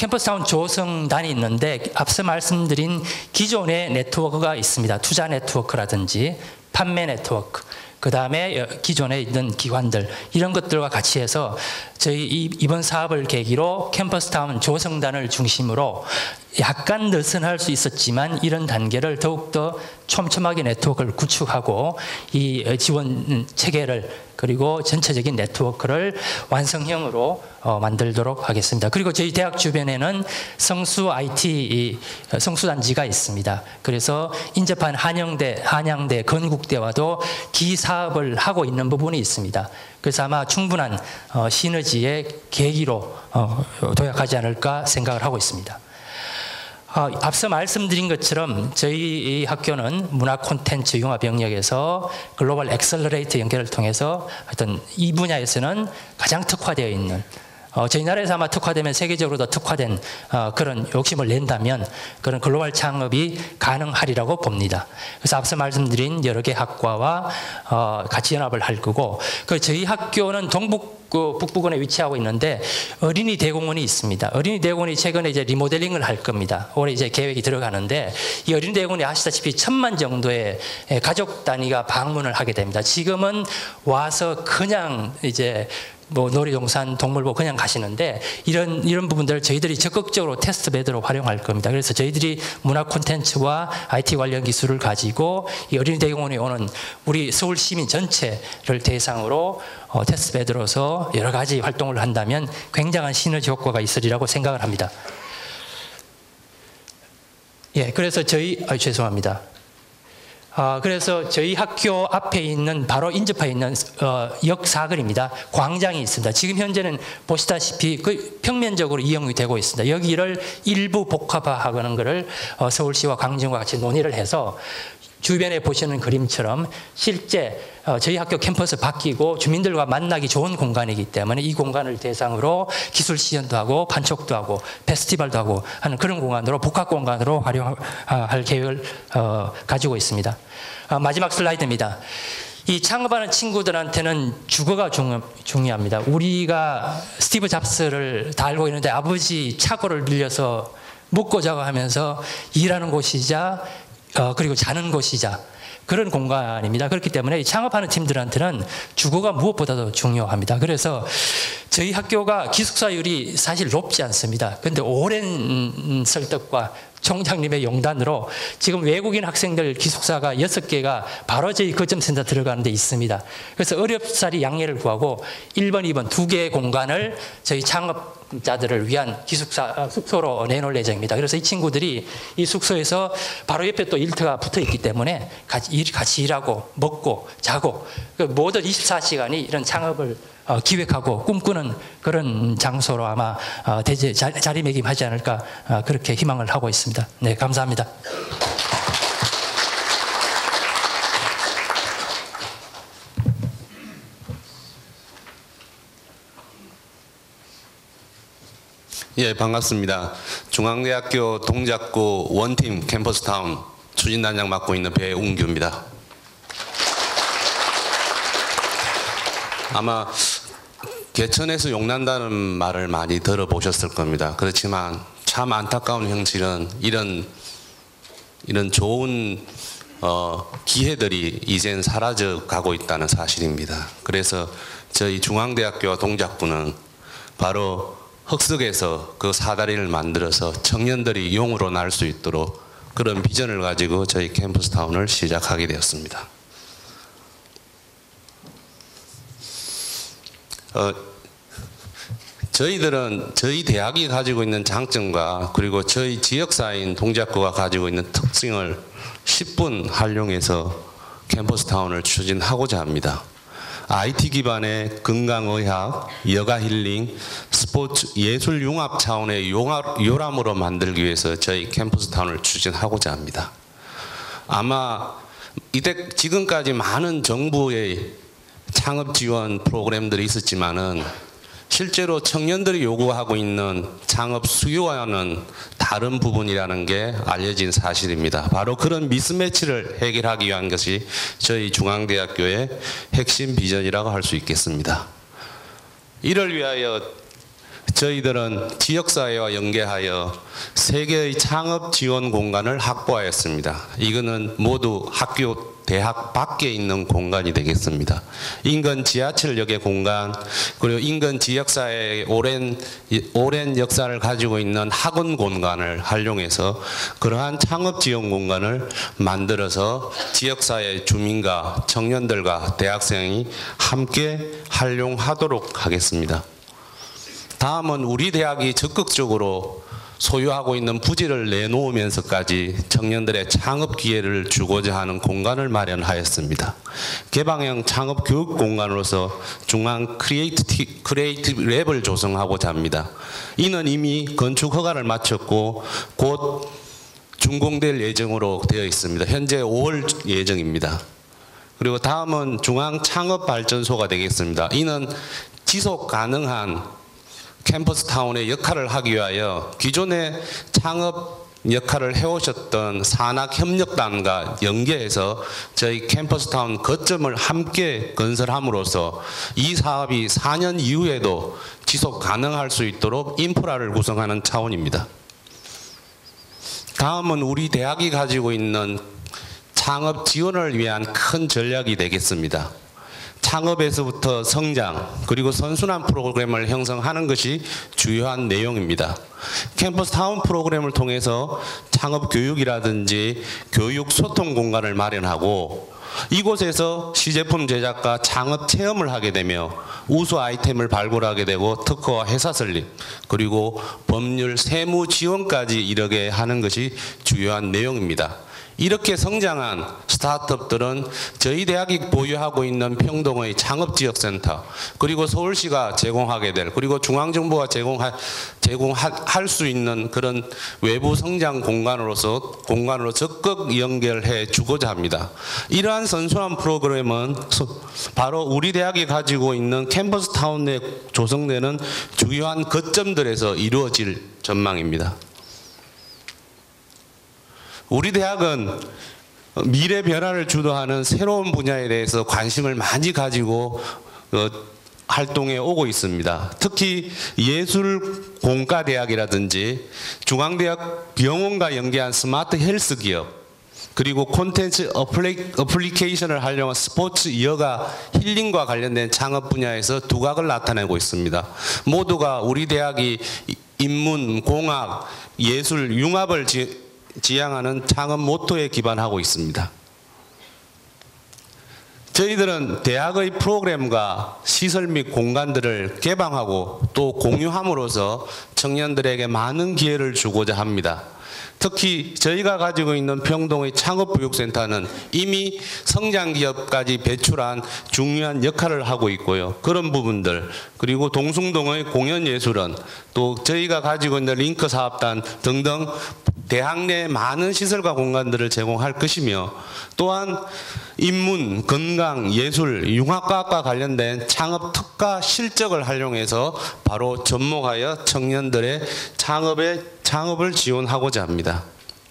캠퍼스타운 조성단이 있는데 앞서 말씀드린 기존의 네트워크가 있습니다. 투자 네트워크라든지 판매 네트워크, 그 다음에 기존에 있는 기관들, 이런 것들과 같이 해서 저희 이번 사업을 계기로 캠퍼스타운 조성단을 중심으로 약간 느슨할 수 있었지만 이런 단계를 더욱더 촘촘하게 네트워크를 구축하고 이 지원 체계를 그리고 전체적인 네트워크를 완성형으로 만들도록 하겠습니다. 그리고 저희 대학 주변에는 성수 IT 성수단지가 있습니다. 그래서 인접한 한양대, 건국대와도 기사업을 하고 있는 부분이 있습니다. 그래서 아마 충분한 시너지의 계기로 도약하지 않을까 생각을 하고 있습니다. 앞서 말씀드린 것처럼 저희 학교는 문화 콘텐츠 융합 영역에서 글로벌 엑셀러레이터 연결을 통해서 하여튼 이 분야에서는 가장 특화되어 있는, 저희 나라에서 아마 특화되면 세계적으로도 특화된 그런 욕심을 낸다면 그런 글로벌 창업이 가능하리라고 봅니다. 그래서 앞서 말씀드린 여러 개 학과와 같이 연합을 할 거고, 저희 학교는 북부근에 위치하고 있는데 어린이 대공원이 있습니다. 어린이 대공원이 최근에 이제 리모델링을 할 겁니다. 올해 이제 계획이 들어가는데 이 어린이 대공원이 아시다시피 1000만 정도의 가족 단위가 방문을 하게 됩니다. 지금은 와서 그냥 이제 뭐 놀이동산, 동물보 그냥 가시는데 이런 부분들을 저희들이 적극적으로 테스트 베드로 활용할 겁니다. 그래서 저희들이 문화 콘텐츠와 IT 관련 기술을 가지고 이 어린이 대공원에 오는 우리 서울 시민 전체를 대상으로 테스트 베드로서 여러 가지 활동을 한다면 굉장한 시너지 효과가 있으리라고 생각을 합니다. 예, 그래서 죄송합니다. 그래서 저희 학교 앞에 있는 바로 인접해 있는 역 사거리입니다. 광장이 있습니다. 지금 현재는 보시다시피 그 평면적으로 이용이 되고 있습니다. 여기를 일부 복합화하는 것을 서울시와 광진과 같이 논의를 해서 주변에 보시는 그림처럼 실제 저희 학교 캠퍼스 바뀌고 주민들과 만나기 좋은 공간이기 때문에 이 공간을 대상으로 기술 시연도 하고 판촉도 하고 페스티벌도 하고 하는 그런 공간으로 복합 공간으로 활용할 계획을 가지고 있습니다. 마지막 슬라이드입니다. 이 창업하는 친구들한테는 주거가 중요합니다. 우리가 스티브 잡스를 다 알고 있는데 아버지 차고를 빌려서 묵고 자고 하면서 일하는 곳이자 그리고 자는 곳이자 그런 공간입니다. 그렇기 때문에 창업하는 팀들한테는 주거가 무엇보다도 중요합니다. 그래서 저희 학교가 기숙사율이 사실 높지 않습니다. 그런데 오랜 설득과 총장님의 용단으로 지금 외국인 학생들 기숙사가 6개가 바로 저희 거점센터 들어가는 데 있습니다. 그래서 어렵사리 양해를 구하고 1번, 2번 2개의 공간을 저희 창업자들을 위한 기숙사 숙소로 내놓을 예정입니다. 그래서 이 친구들이 이 숙소에서 바로 옆에 또 일터가 붙어 있기 때문에 같이 일하고 먹고 자고 모든 24시간이 이런 창업을 기획하고 꿈꾸는 그런 장소로 아마 자리매김하지 않을까 그렇게 희망을 하고 있습니다. 네, 감사합니다. 예, 반갑습니다. 중앙대학교 동작구 원팀 캠퍼스타운 추진단장 맡고 있는 배웅규입니다. 아마 개천에서 용난다는 말을 많이 들어보셨을 겁니다. 그렇지만 참 안타까운 현실은 이런 좋은 기회들이 이젠 사라져 가고 있다는 사실입니다. 그래서 저희 중앙대학교와 동작구는 바로 흙석에서 그 사다리를 만들어서 청년들이 용으로 날 수 있도록 그런 비전을 가지고 저희 캠퍼스타운을 시작하게 되었습니다. 저희들은 저희 대학이 가지고 있는 장점과 그리고 저희 지역사회인 동작구가 가지고 있는 특징을 10분 활용해서 캠퍼스타운을 추진하고자 합니다. IT 기반의 건강의학, 여가힐링, 스포츠, 예술 융합 차원의 요람으로 만들기 위해서 저희 캠퍼스타운을 추진하고자 합니다. 아마 지금까지 많은 정부의 창업 지원 프로그램들이 있었지만은 실제로 청년들이 요구하고 있는 창업 수요와는 다른 부분이라는 게 알려진 사실입니다. 바로 그런 미스매치를 해결하기 위한 것이 저희 중앙대학교의 핵심 비전이라고 할 수 있겠습니다. 이를 위하여 저희들은 지역사회와 연계하여 3개의 창업 지원 공간을 확보하였습니다. 이거는 모두 학교, 대학 밖에 있는 공간이 되겠습니다. 인근 지하철역의 공간, 그리고 인근 지역사회의 오랜 역사를 가지고 있는 학원 공간을 활용해서 그러한 창업 지원 공간을 만들어서 지역사회 주민과 청년들과 대학생이 함께 활용하도록 하겠습니다. 다음은 우리 대학이 적극적으로 소유하고 있는 부지를 내놓으면서까지 청년들의 창업 기회를 주고자 하는 공간을 마련하였습니다. 개방형 창업 교육 공간으로서 중앙 크리에이티브 랩을 조성하고자 합니다. 이는 이미 건축 허가를 마쳤고 곧 준공될 예정으로 되어 있습니다. 현재 5월 예정입니다. 그리고 다음은 중앙 창업 발전소가 되겠습니다. 이는 지속 가능한 캠퍼스 타운의 역할을 하기 위하여 기존의 창업 역할을 해오셨던 산학협력단과 연계해서 저희 캠퍼스 타운 거점을 함께 건설함으로써 이 사업이 4년 이후에도 지속 가능할 수 있도록 인프라를 구성하는 차원입니다. 다음은 우리 대학이 가지고 있는 창업 지원을 위한 큰 전략이 되겠습니다. 창업에서부터 성장 그리고 선순환 프로그램을 형성하는 것이 주요한 내용입니다. 캠퍼스 타운 프로그램을 통해서 창업 교육이라든지 교육 소통 공간을 마련하고 이곳에서 시제품 제작과 창업 체험을 하게 되며 우수 아이템을 발굴하게 되고 특허와 회사 설립 그리고 법률 세무 지원까지 이르게 하는 것이 주요한 내용입니다. 이렇게 성장한 스타트업들은 저희 대학이 보유하고 있는 평동의 창업지역센터 그리고 서울시가 제공하게 될 그리고 중앙정부가 제공할 수 있는 그런 외부 성장 공간으로 적극 연결해 주고자 합니다. 이러한 선순환 프로그램은 바로 우리 대학이 가지고 있는 캠퍼스 타운 내 조성되는 주요한 거점들에서 이루어질 전망입니다. 우리 대학은 미래 변화를 주도하는 새로운 분야에 대해서 관심을 많이 가지고 활동해 오고 있습니다. 특히 예술공과대학이라든지 중앙대학 병원과 연계한 스마트 헬스 기업 그리고 콘텐츠 어플리케이션을 활용한 스포츠 여가 힐링과 관련된 창업 분야에서 두각을 나타내고 있습니다. 모두가 우리 대학이 인문, 공학, 예술, 융합을 지향하는 창업 모토에 기반하고 있습니다. 저희들은 대학의 프로그램과 시설 및 공간들을 개방하고 또 공유함으로써 청년들에게 많은 기회를 주고자 합니다. 특히 저희가 가지고 있는 평동의 창업교육센터는 이미 성장기업까지 배출한 중요한 역할을 하고 있고요. 그런 부분들 그리고 동숭동의 공연예술원 또 저희가 가지고 있는 링크사업단 등등 대학 내 많은 시설과 공간들을 제공할 것이며 또한 인문, 건강, 예술, 융합과학과 관련된 창업 특화 실적을 활용해서 바로 접목하여 청년들의 창업을 지원하고자 합니다.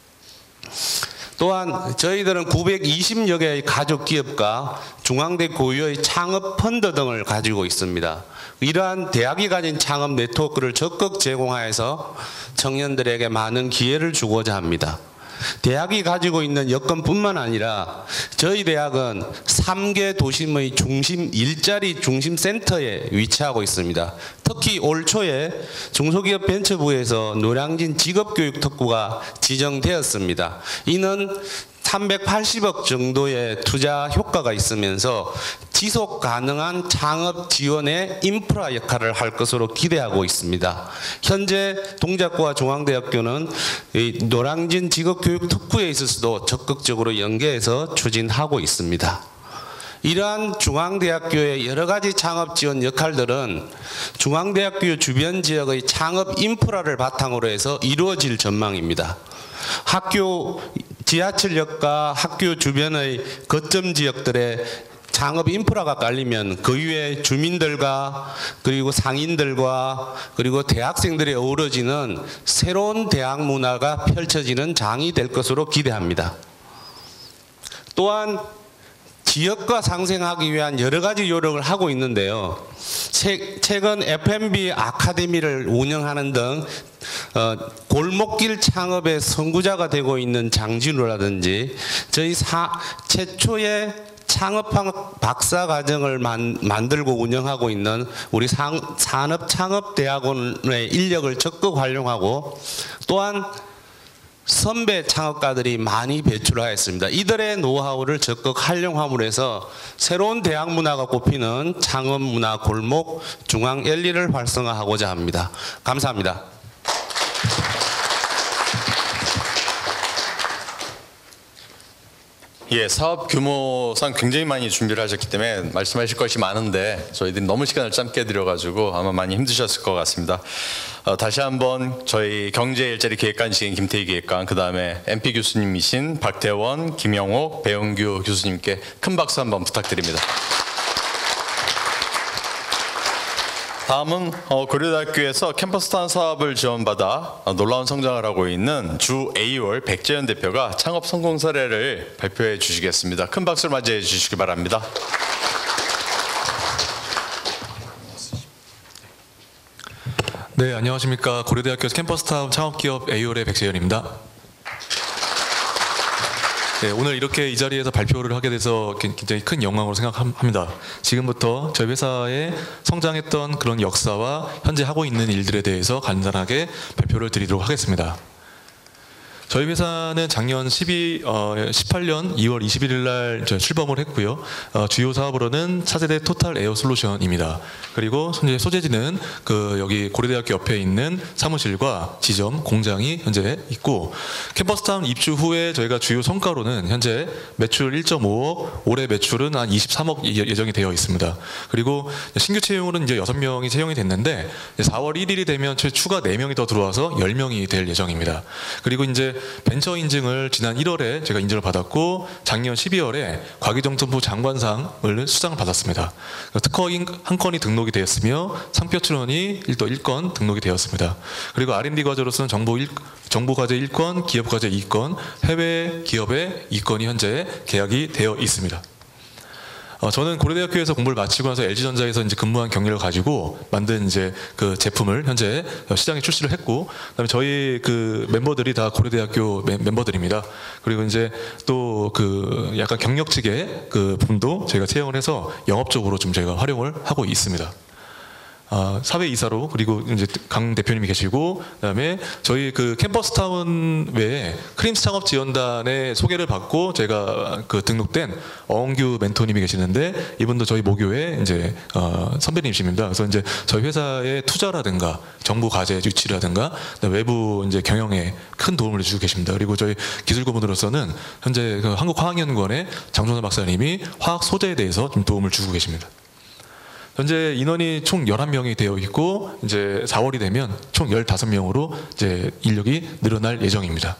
또한 저희들은 920여 개의 가족 기업과 중앙대 고유의 창업 펀드 등을 가지고 있습니다. 이러한 대학이 가진 창업 네트워크를 적극 제공하여서 청년들에게 많은 기회를 주고자 합니다. 대학이 가지고 있는 여건뿐만 아니라 저희 대학은 3개 도심의 일자리 중심 센터에 위치하고 있습니다. 특히 올 초에 중소기업 벤처부에서 노량진 직업교육특구가 지정되었습니다. 이는 380억 정도의 투자 효과가 있으면서 지속 가능한 창업 지원의 인프라 역할을 할 것으로 기대하고 있습니다. 현재 동작구와 중앙대학교는 노량진 직업교육특구에 있어서도 적극적으로 연계해서 추진하고 있습니다. 이러한 중앙대학교의 여러 가지 창업 지원 역할들은 중앙대학교 주변 지역의 창업 인프라를 바탕으로 해서 이루어질 전망입니다. 학교 지하철역과 학교 주변의 거점 지역들의 창업 인프라가 깔리면 그 위에 주민들과 그리고 상인들과 그리고 대학생들이 어우러지는 새로운 대학 문화가 펼쳐지는 장이 될 것으로 기대합니다. 또한 지역과 상생하기 위한 여러 가지 노력을 하고 있는데요. 최근 F&B 아카데미를 운영하는 등 골목길 창업의 선구자가 되고 있는 장진우라든지 저희 최초의 창업 박사 과정을 만들고 운영하고 있는 우리 산업창업대학원의 인력을 적극 활용하고 또한 선배 창업가들이 많이 배출하였습니다. 이들의 노하우를 적극 활용함으로 해서 새로운 대학 문화가 꼽히는 창업 문화 골목 중앙 엘리를 활성화하고자 합니다. 감사합니다. 예, 사업 규모상 굉장히 많이 준비를 하셨기 때문에 말씀하실 것이 많은데 저희들이 너무 시간을 짧게 들여가지고 아마 많이 힘드셨을 것 같습니다. 다시 한번 저희 경제일자리기획관이신 김태희 기획관, 그 다음에 MP 교수님이신 박태원, 김영옥, 배용규 교수님께 큰 박수 한번 부탁드립니다. 다음은 고려대학교에서 캠퍼스타운 사업을 지원받아 놀라운 성장을 하고 있는 주 A월 백재현 대표가 창업 성공 사례를 발표해 주시겠습니다. 큰 박수를 맞이해 주시기 바랍니다. 네, 안녕하십니까. 고려대학교 캠퍼스타운 창업기업 A월의 백재현입니다. 네, 오늘 이렇게 이 자리에서 발표를 하게 돼서 굉장히 큰 영광으로 생각합니다. 지금부터 저희 회사에 성장했던 그런 역사와 현재 하고 있는 일들에 대해서 간단하게 발표를 드리도록 하겠습니다. 저희 회사는 작년 18년 2월 21일 날 출범을 했고요. 주요 사업으로는 차세대 토탈 에어 솔루션입니다. 그리고 현재 소재지는 여기 고려대학교 옆에 있는 사무실과 지점, 공장이 현재 있고, 캠퍼스타운 입주 후에 저희가 주요 성과로는 현재 매출 1.5억, 올해 매출은 한 23억 예정이 되어 있습니다. 그리고 신규 채용으로는 이제 6명이 채용이 됐는데 4월 1일이 되면 추가 4명이 더 들어와서 10명이 될 예정입니다. 그리고 이제 벤처 인증을 지난 1월에 제가 인증을 받았고, 작년 12월에 과기정통부 장관상을 수상을 받았습니다. 특허 한 건이 등록이 되었으며 상표 출원이 1건 등록이 되었습니다. 그리고 R&D 과제로서는 정보 과제 1건, 기업 과제 2건, 해외 기업의 2건이 현재 계약이 되어 있습니다. 저는 고려대학교에서 공부를 마치고 나서 LG전자에서 이제 근무한 경력을 가지고 만든 이제 그 제품을 현재 시장에 출시를 했고, 그다음에 저희 그 멤버들이 다 고려대학교 멤버들입니다. 그리고 이제 또 그 약간 경력직의 그 분도 저희가 채용을 해서 영업적으로 좀 저희가 활용을 하고 있습니다. 사회이사로, 그리고 이제 강 대표님이 계시고, 그다음에 저희 그 캠퍼스타운 외에 크림스 창업 지원단의 소개를 받고 제가 그 등록된 어원규 멘토님이 계시는데, 이분도 저희 모교의 이제 선배님이십니다. 그래서 이제 저희 회사의 투자라든가 정부 과제 유치라든가 외부 이제 경영에 큰 도움을 주고 계십니다. 그리고 저희 기술 고문으로서는 현재 그 한국화학연구원의 장종선 박사님이 화학 소재에 대해서 좀 도움을 주고 계십니다. 현재 인원이 총 11명이 되어 있고, 이제 4월이 되면 총 15명으로 이제 인력이 늘어날 예정입니다.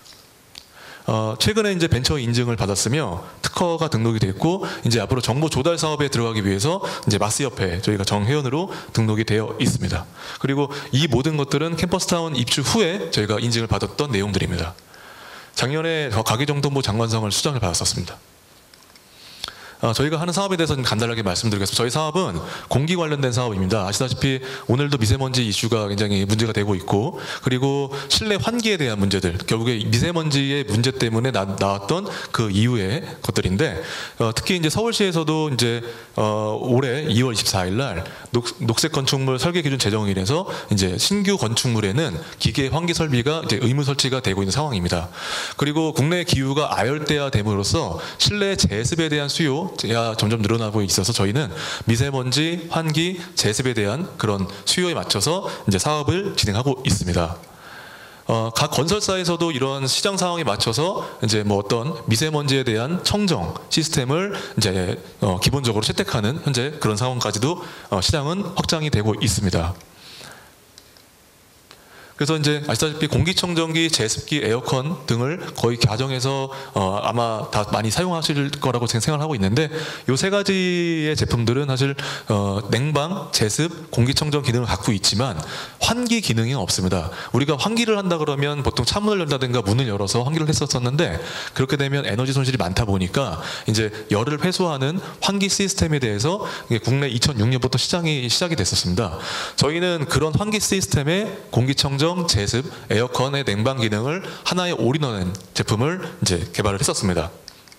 최근에 이제 벤처 인증을 받았으며 특허가 등록이 됐고, 이제 앞으로 정보 조달 사업에 들어가기 위해서 이제 마스협회 저희가 정회원으로 등록이 되어 있습니다. 그리고 이 모든 것들은 캠퍼스타운 입주 후에 저희가 인증을 받았던 내용들입니다. 작년에 과기정통부 장관상을 수상을 받았었습니다. 저희가 하는 사업에 대해서 좀 간단하게 말씀드리겠습니다. 저희 사업은 공기 관련된 사업입니다. 아시다시피 오늘도 미세먼지 이슈가 굉장히 문제가 되고 있고, 그리고 실내 환기에 대한 문제들, 결국에 미세먼지의 문제 때문에 나왔던 그 이후의 것들인데, 특히 이제 서울시에서도 이제 올해 2월 24일 날 녹색 건축물 설계 기준 제정일에서 이제 신규 건축물에는 기계 환기 설비가 이제 의무 설치가 되고 있는 상황입니다. 그리고 국내 기후가 아열대화됨으로써 실내 제습에 대한 수요 점점 늘어나고 있어서 저희는 미세먼지, 환기, 제습에 대한 그런 수요에 맞춰서 이제 사업을 진행하고 있습니다. 각 건설사에서도 이런 시장 상황에 맞춰서 이제 뭐 어떤 미세먼지에 대한 청정 시스템을 이제 기본적으로 채택하는 현재 그런 상황까지도 시장은 확장이 되고 있습니다. 그래서 이제 아시다시피 공기청정기, 제습기, 에어컨 등을 거의 가정에서 아마 다 많이 사용하실 거라고 생각을 하고 있는데 이 세 가지의 제품들은 사실 냉방, 제습, 공기청정 기능을 갖고 있지만 환기 기능이 없습니다. 우리가 환기를 한다 그러면 보통 차문을 열다든가 문을 열어서 환기를 했었었는데 그렇게 되면 에너지 손실이 많다 보니까 이제 열을 회수하는 환기 시스템에 대해서 국내 2006년부터 시작이 됐었습니다. 저희는 그런 환기 시스템에 공기청정, 제습, 에어컨의 냉방 기능을 하나의 올인원한 제품을 이제 개발을 했었습니다.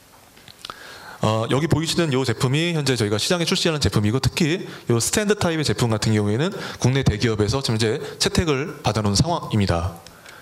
여기 보이시는 이 제품이 현재 저희가 시장에 출시하는 제품이고 특히 이 스탠드 타입의 제품 같은 경우에는 국내 대기업에서 지금 이제 채택을 받아놓은 상황입니다.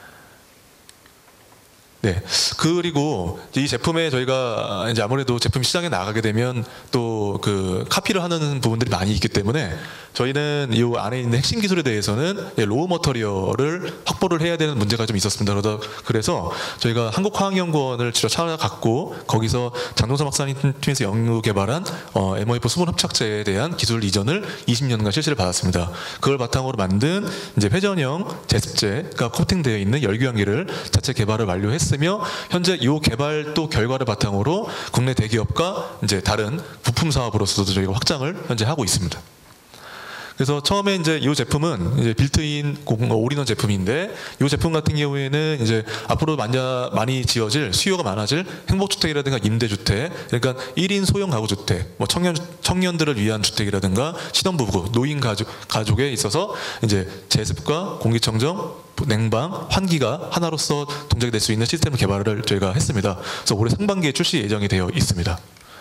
네. 그리고 이 제품에 저희가 이제 아무래도 제품 시장에 나가게 되면 또 그 카피를 하는 부분들이 많이 있기 때문에 저희는 이 안에 있는 핵심 기술에 대해서는 로우 머터리얼을 확보를 해야 되는 문제가 좀 있었습니다. 그래서 저희가 한국화학연구원을 직접 찾아갔고 거기서 장동선 박사님 팀에서 연구 개발한 MOF 수분 흡착제에 대한 기술 이전을 20년간 실시를 받았습니다. 그걸 바탕으로 만든 이제 회전형 제습제가 코팅되어 있는 열교환기를 자체 개발을 완료했으며 현재 이 개발 또 결과를 바탕으로 국내 대기업과 이제 다른 부품 사업으로서도 저희가 확장을 현재 하고 있습니다. 그래서 처음에 이제 이 제품은 이제 빌트인 올인원 제품인데 이 제품 같은 경우에는 이제 앞으로 많이 지어질 수요가 많아질 행복주택이라든가 임대주택, 그러니까 1인 소형 가구주택, 뭐 청년들을 위한 주택이라든가 신혼부부, 노인 가족에 있어서 이제 제습과 공기청정, 냉방, 환기가 하나로서 동작이 될 수 있는 시스템 개발을 저희가 했습니다. 그래서 올해 상반기에 출시 예정이 되어 있습니다.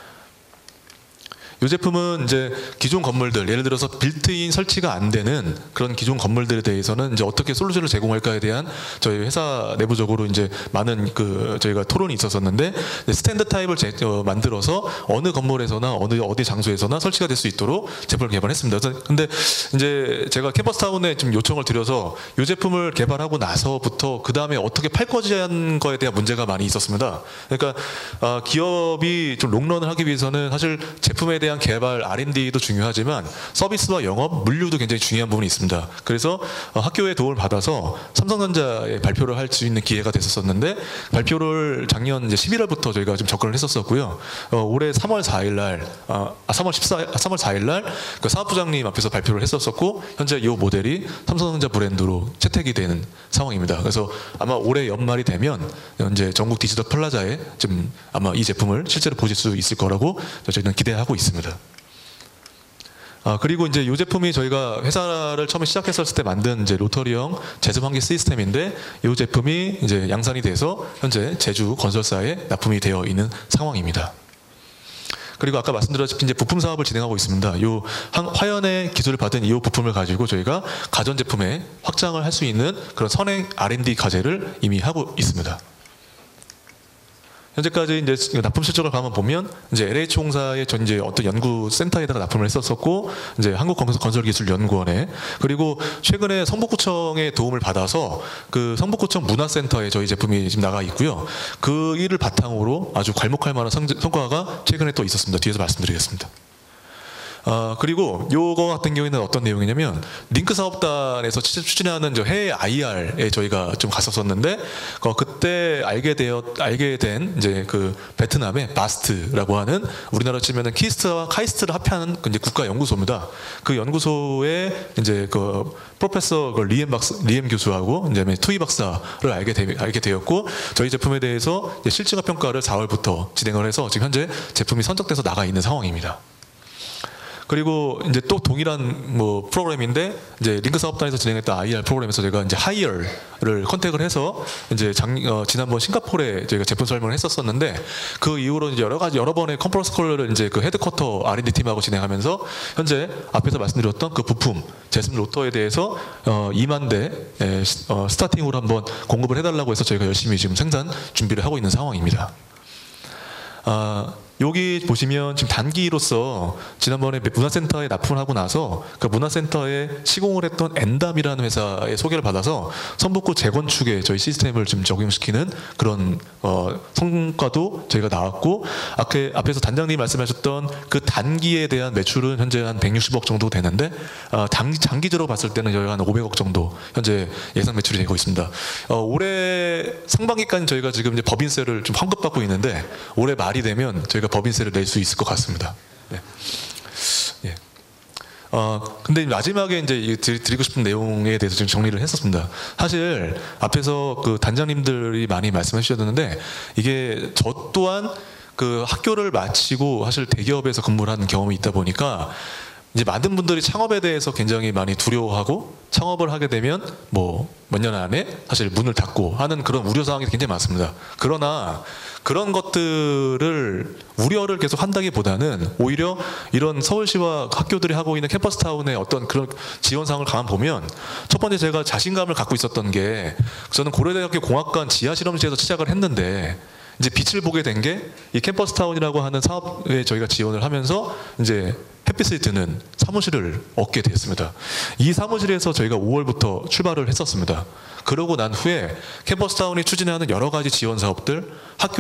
이 제품은 이제 기존 건물들, 예를 들어서 빌트인 설치가 안 되는 그런 기존 건물들에 대해서는 이제 어떻게 솔루션을 제공할까에 대한 저희 회사 내부적으로 이제 많은 저희가 토론이 있었었는데 스탠드 타입을 만들어서 어느 건물에서나 어디 장소에서나 설치가 될 수 있도록 제품을 개발했습니다. 그래서 근데 이제 제가 캠퍼스타운에 좀 요청을 드려서 이 제품을 개발하고 나서부터 그 다음에 어떻게 팔 거지한 거에 대한 문제가 많이 있었습니다. 그러니까 기업이 좀 롱런을 하기 위해서는 사실 제품에 대한 개발 R&D도 중요하지만 서비스와 영업, 물류도 굉장히 중요한 부분이 있습니다. 그래서 학교의 도움을 받아서 삼성전자에 발표를 할 수 있는 기회가 됐었는데 발표를 작년 이제 11월부터 저희가 좀 접근을 했었고요. 올해 3월 4일 날, 3월 4일 날 그 사업부장님 앞에서 발표를 했었었고 현재 이 모델이 삼성전자 브랜드로 채택이 되는 상황입니다. 그래서 아마 올해 연말이 되면 현재 전국 디지털 플라자에 좀 아마 이 제품을 실제로 보실 수 있을 거라고 저희는 기대하고 있습니다. 그리고 이제 이 제품이 저희가 회사를 처음에 시작했을 때 만든 이제 로터리형 제습 환기 시스템인데 이 제품이 이제 양산이 돼서 현재 제주 건설사에 납품이 되어 있는 상황입니다. 그리고 아까 말씀드렸다시피 이제 부품 사업을 진행하고 있습니다. 이 화연의 기술을 받은 이 부품을 가지고 저희가 가전 제품에 확장을 할 수 있는 그런 선행 R&D 과제를 이미 하고 있습니다. 현재까지 이제 납품 실적을 한번 보면 이제 LH공사의 이제 어떤 연구 센터에다가 납품을 했었었고 이제 한국건설기술연구원에 그리고 최근에 성북구청의 도움을 받아서 그 성북구청 문화센터에 저희 제품이 지금 나가 있고요. 그 일을 바탕으로 아주 괄목할 만한 성과가 최근에 또 있었습니다. 뒤에서 말씀드리겠습니다. 그리고 요거 같은 경우에는 어떤 내용이냐면 링크 사업단에서 추진하는 저 해외 IR에 저희가 좀 갔었었는데 그때 알게 된 이제 그 베트남의 바스트라고 하는 우리나라 치면은 키스트와 카이스트를 합해하는 이제 국가 연구소입니다. 그 연구소에 이제 그 프로페서 리엠 교수하고 이제 투이 박사를 알게 되었고 저희 제품에 대해서 이제 실증화 평가를 4월부터 진행을 해서 지금 현재 제품이 선적돼서 나가 있는 상황입니다. 그리고 이제 또 동일한 뭐 프로그램인데 이제 링크 사업단에서 진행했던 IR 프로그램에서 제가 이제 하이어를 컨택을 해서 이제 지난번 싱가포르에 저희가 제품 설명을 했었었는데 그 이후로 이제 여러 번의 컨퍼런스 콜을 이제 그 헤드쿼터 R&D 팀하고 진행하면서 현재 앞에서 말씀드렸던 그 부품 제습 로터에 대해서 2만 대 스타팅으로 한번 공급을 해달라고 해서 저희가 열심히 지금 생산 준비를 하고 있는 상황입니다. 여기 보시면 지금 단기로서 지난번에 문화센터에 납품을 하고 나서 그 문화센터에 시공을 했던 엔담이라는 회사의 소개를 받아서 성북구 재건축에 저희 시스템을 좀 적용시키는 그런 성과도 저희가 나왔고, 앞에서 단장님이 말씀하셨던 그 단기에 대한 매출은 현재 한 160억 정도 되는데 장기적으로 봤을 때는 저희가 한 500억 정도 현재 예상 매출이 되고 있습니다. 올해 상반기까지 저희가 지금 이제 법인세를 좀 환급받고 있는데 올해 말이 되면 저희가 법인세를 낼 수 있을 것 같습니다. 네. 예. 근데 마지막에 이제 드리고 싶은 내용에 대해서 좀 정리를 했었습니다. 사실 앞에서 그 단장님들이 많이 말씀해 주셨는데 이게 저 또한 그 학교를 마치고 사실 대기업에서 근무를 하는 경험이 있다 보니까 이제 많은 분들이 창업에 대해서 굉장히 많이 두려워하고 창업을 하게 되면 뭐 몇 년 안에 사실 문을 닫고 하는 그런 우려사항이 굉장히 많습니다. 그러나 그런 것들을 우려를 계속 한다기보다는 오히려 이런 서울시와 학교들이 하고 있는 캠퍼스타운의 어떤 그런 지원사항을 가만 보면 첫 번째 제가 자신감을 갖고 있었던 게 저는 고려대학교 공학관 지하실험실에서 시작을 했는데 이제 빛을 보게 된 게 이 캠퍼스타운이라고 하는 사업에 저희가 지원을 하면서 이제 햇빛을 드는 사무실을 얻게 됐습니다. 이 사무실에서 저희가 5월부터 출발을 했었습니다. 그러고 난 후에 캠퍼스타운이 추진하는 여러 가지 지원 사업들,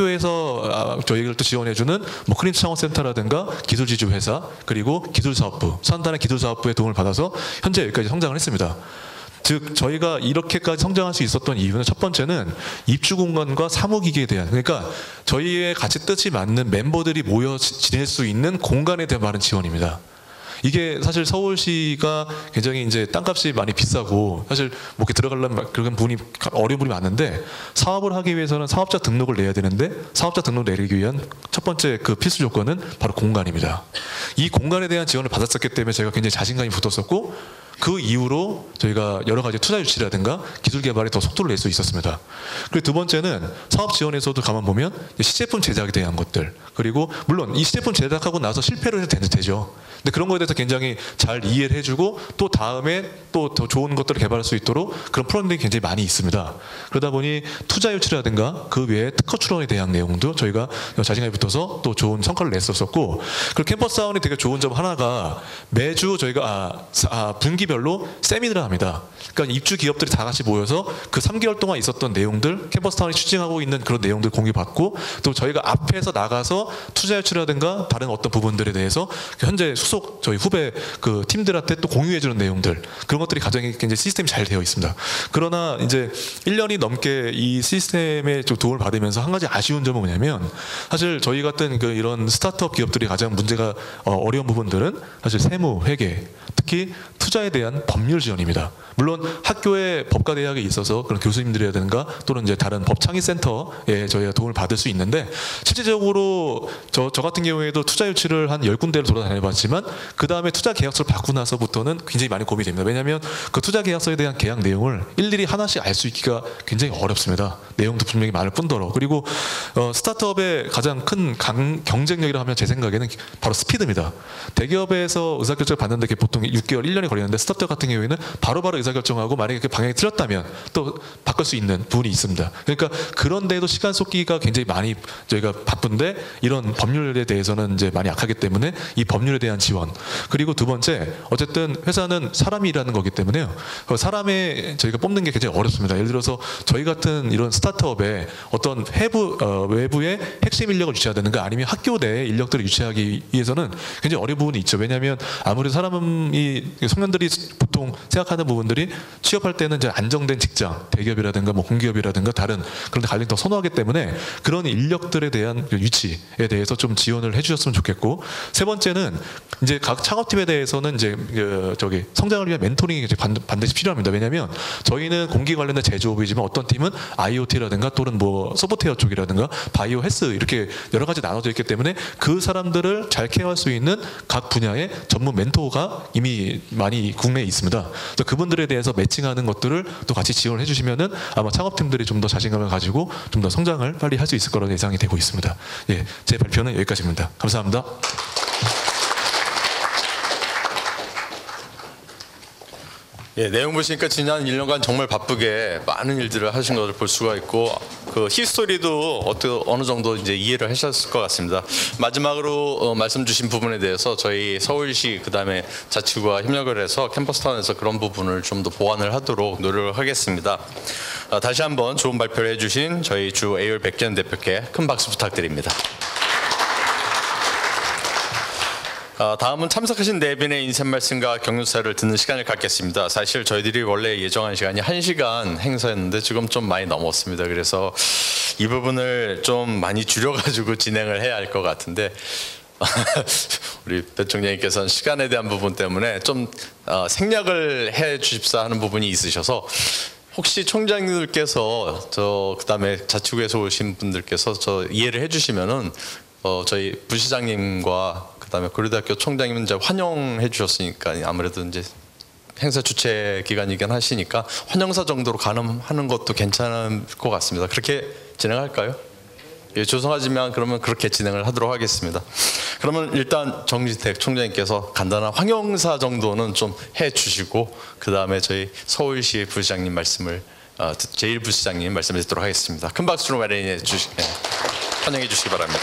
학교에서 저희를 또 지원해주는 뭐 크림스 창업센터라든가 기술지주 회사, 그리고 기술사업부, 수산단의 기술사업부의 도움을 받아서 현재 여기까지 성장을 했습니다. 즉 저희가 이렇게까지 성장할 수 있었던 이유는 첫 번째는 입주 공간과 사무기기에 대한, 그러니까 저희의 같이 뜻이 맞는 멤버들이 모여 지낼 수 있는 공간에 대한 많은 지원입니다. 이게 사실 서울시가 굉장히 이제 땅값이 많이 비싸고 사실 뭐 이렇게 들어가려면 그런 분이 어려운 분이 많은데 사업을 하기 위해서는 사업자 등록을 내야 되는데 사업자 등록 내리기 위한 첫 번째 그 필수 조건은 바로 공간입니다. 이 공간에 대한 지원을 받았었기 때문에 제가 굉장히 자신감이 붙었었고 그 이후로 저희가 여러 가지 투자 유치라든가 기술 개발에 더 속도를 낼 수 있었습니다. 그리고 두 번째는 사업 지원에서도 가만 보면 시제품 제작에 대한 것들, 그리고 물론 이 시제품 제작하고 나서 실패를 해도 되죠. 근데 그런 거에 대해서 굉장히 잘 이해를 해주고 또 다음에 또 더 좋은 것들을 개발할 수 있도록 그런 프로그램들이 굉장히 많이 있습니다. 그러다 보니 투자 유치라든가 그 외에 특허 출원에 대한 내용도 저희가 자신감이 붙어서 또 좋은 성과를 냈었었고, 그리고 캠퍼스타운이 되게 좋은 점 하나가 매주 저희가 분기별로 세미나를 합니다. 그러니까 입주 기업들이 다 같이 모여서 그 3개월 동안 있었던 내용들, 캠퍼스타운이 추진하고 있는 그런 내용들 공유받고 또 저희가 앞에서 나가서 투자 유치라든가 다른 어떤 부분들에 대해서 현재 수속 저희 후배 그 팀들한테 또 공유해주는 내용들, 그런 것들이 굉장히 시스템이 잘 되어 있습니다. 그러나 이제 1년이 넘게 이 시스템에 좀 도움을 받으면서 한 가지 아쉬운 점은 뭐냐면 사실 저희 같은 그 이런 스타트업 기업들이 가장 문제가 어려운 부분들은 사실 세무, 회계, 특히 투자에 대한 법률 지원입니다. 물론 학교의 법과대학에 있어서 그런 교수님들이라든가 또는 이제 다른 법창의센터에 저희가 도움을 받을 수 있는데 실질적으로 저 같은 경우에도 투자 유치를 한 10군데를 돌아다녀봤지만 그 다음에 투자 계약서를 받고 나서부터는 굉장히 많이 고민이 됩니다. 왜냐하면 그 투자 계약서에 대한 계약 내용을 일일이 하나씩 알 수 있기가 굉장히 어렵습니다. 내용도 분명히 많을 뿐더러. 그리고 스타트업의 가장 큰 경쟁력이라 하면 제 생각에는 바로 스피드입니다. 대기업에서 의사결정을 받는데 그게 보통 6개월, 1년이 걸리는데 스타트업 같은 경우에는 바로바로 의사결정하고 만약에 그 방향이 틀렸다면 또 바꿀 수 있는 부분이 있습니다. 그러니까 그런데도 시간 쏟기가 굉장히 많이 저희가 바쁜데 이런 법률에 대해서는 이제 많이 약하기 때문에 이 법률에 대한 지원, 그리고 두 번째 어쨌든 회사는 사람이 일하는 거기 때문에요. 사람의 저희가 뽑는 게 굉장히 어렵습니다. 예를 들어서 저희 같은 이런 스타트업에 어떤 외부의 핵심 인력을 유치해야 되는가 아니면 학교 내 인력들을 유치하기 위해서는 굉장히 어려운 부분이 있죠. 왜냐하면 아무래도 사람이 청년들이 보통 생각하는 부분들이 취업할 때는 이제 안정된 직장, 대기업이라든가 뭐 공기업이라든가 다른 그런 데 관련 더 선호하기 때문에 그런 인력들에 대한 유치에 대해서 좀 지원을 해주셨으면 좋겠고, 세 번째는 이제 각 창업팀에 대해서는 이제 성장을 위한 멘토링이 이제 반드시 필요합니다. 왜냐하면 저희는 공기 관련된 제조업이지만 어떤 팀은 IoT라든가 또는 뭐 소프트웨어 쪽이라든가 바이오 헬스 이렇게 여러 가지 나눠져 있기 때문에 그 사람들을 잘 케어할 수 있는 각 분야의 전문 멘토가 이미 많이 국내에 있습니다. 그래서 그분들에 대해서 매칭하는 것들을 또 같이 지원을 해주시면은 아마 창업팀들이 좀 더 자신감을 가지고 좀 더 성장을 빨리 할 수 있을 거라는 예상이 되고 있습니다. 예, 제 발표는 여기까지입니다. 감사합니다. 예, 내용 보시니까 지난 1년간 정말 바쁘게 많은 일들을 하신 것을 볼 수가 있고 그 히스토리도 어느 정도 이제 이해를 하셨을 것 같습니다. 마지막으로 말씀 주신 부분에 대해서 저희 서울시 그다음에 자치구와 협력을 해서 캠퍼스타운에서 그런 부분을 좀 더 보완을 하도록 노력을 하겠습니다. 다시 한번 좋은 발표를 해주신 저희 주 AOL 백기현 대표께 큰 박수 부탁드립니다. 다음은 참석하신 네 분의 인사 말씀과 격려사를 듣는 시간을 갖겠습니다. 사실 저희들이 원래 예정한 시간이 1시간 행사였는데 지금 좀 많이 넘었습니다. 그래서 이 부분을 좀 많이 줄여가지고 진행을 해야 할 것 같은데 우리 배 총장님께서는 시간에 대한 부분 때문에 좀 생략을 해 주십사 하는 부분이 있으셔서 혹시 총장님들께서 그다음에 자치구에서 오신 분들께서 이해를 해주시면은 저희 부시장님과 그다음에 고려대학교 총장님은 이제 환영해 주셨으니까 아무래도 이제 행사 주최 기관이긴 하시니까 환영사 정도로 가능하는 것도 괜찮을 것 같습니다. 그렇게 진행할까요? 예, 죄송하지만 그러면 그렇게 진행을 하도록 하겠습니다. 그러면 일단 정지택 총장님께서 간단한 환영사 정도는 좀 해주시고 그 다음에 저희 서울시 부시장님 말씀을 제1부시장님 말씀을 듣도록 하겠습니다. 큰 박수로 환영해 주시기 바랍니다.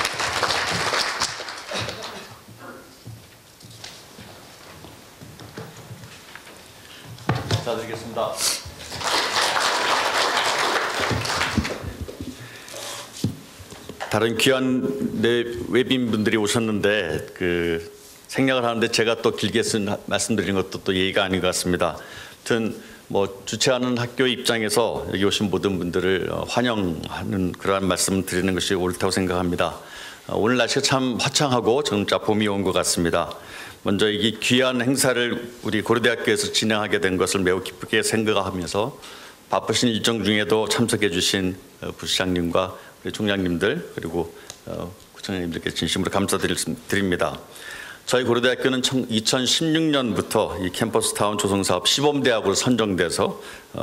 인사드리겠습니다. 다른 귀한 외빈분들이 오셨는데 생략을 하는데 제가 또 길게 말씀드리는 것도 또 예의가 아닌 것 같습니다. 아무튼 뭐 주최하는 학교 입장에서 여기 오신 모든 분들을 환영하는 그러한 말씀을 드리는 것이 옳다고 생각합니다. 오늘 날씨가 참 화창하고 정자 봄이 온 것 같습니다. 먼저 이 귀한 행사를 우리 고려대학교에서 진행하게 된 것을 매우 기쁘게 생각하면서 바쁘신 일정 중에도 참석해 주신 부시장님과 우리 총장님들 그리고 구청장님들께 진심으로 감사드립니다. 저희 고려대학교는 2016년부터 이 캠퍼스타운 조성사업 시범대학으로 선정돼서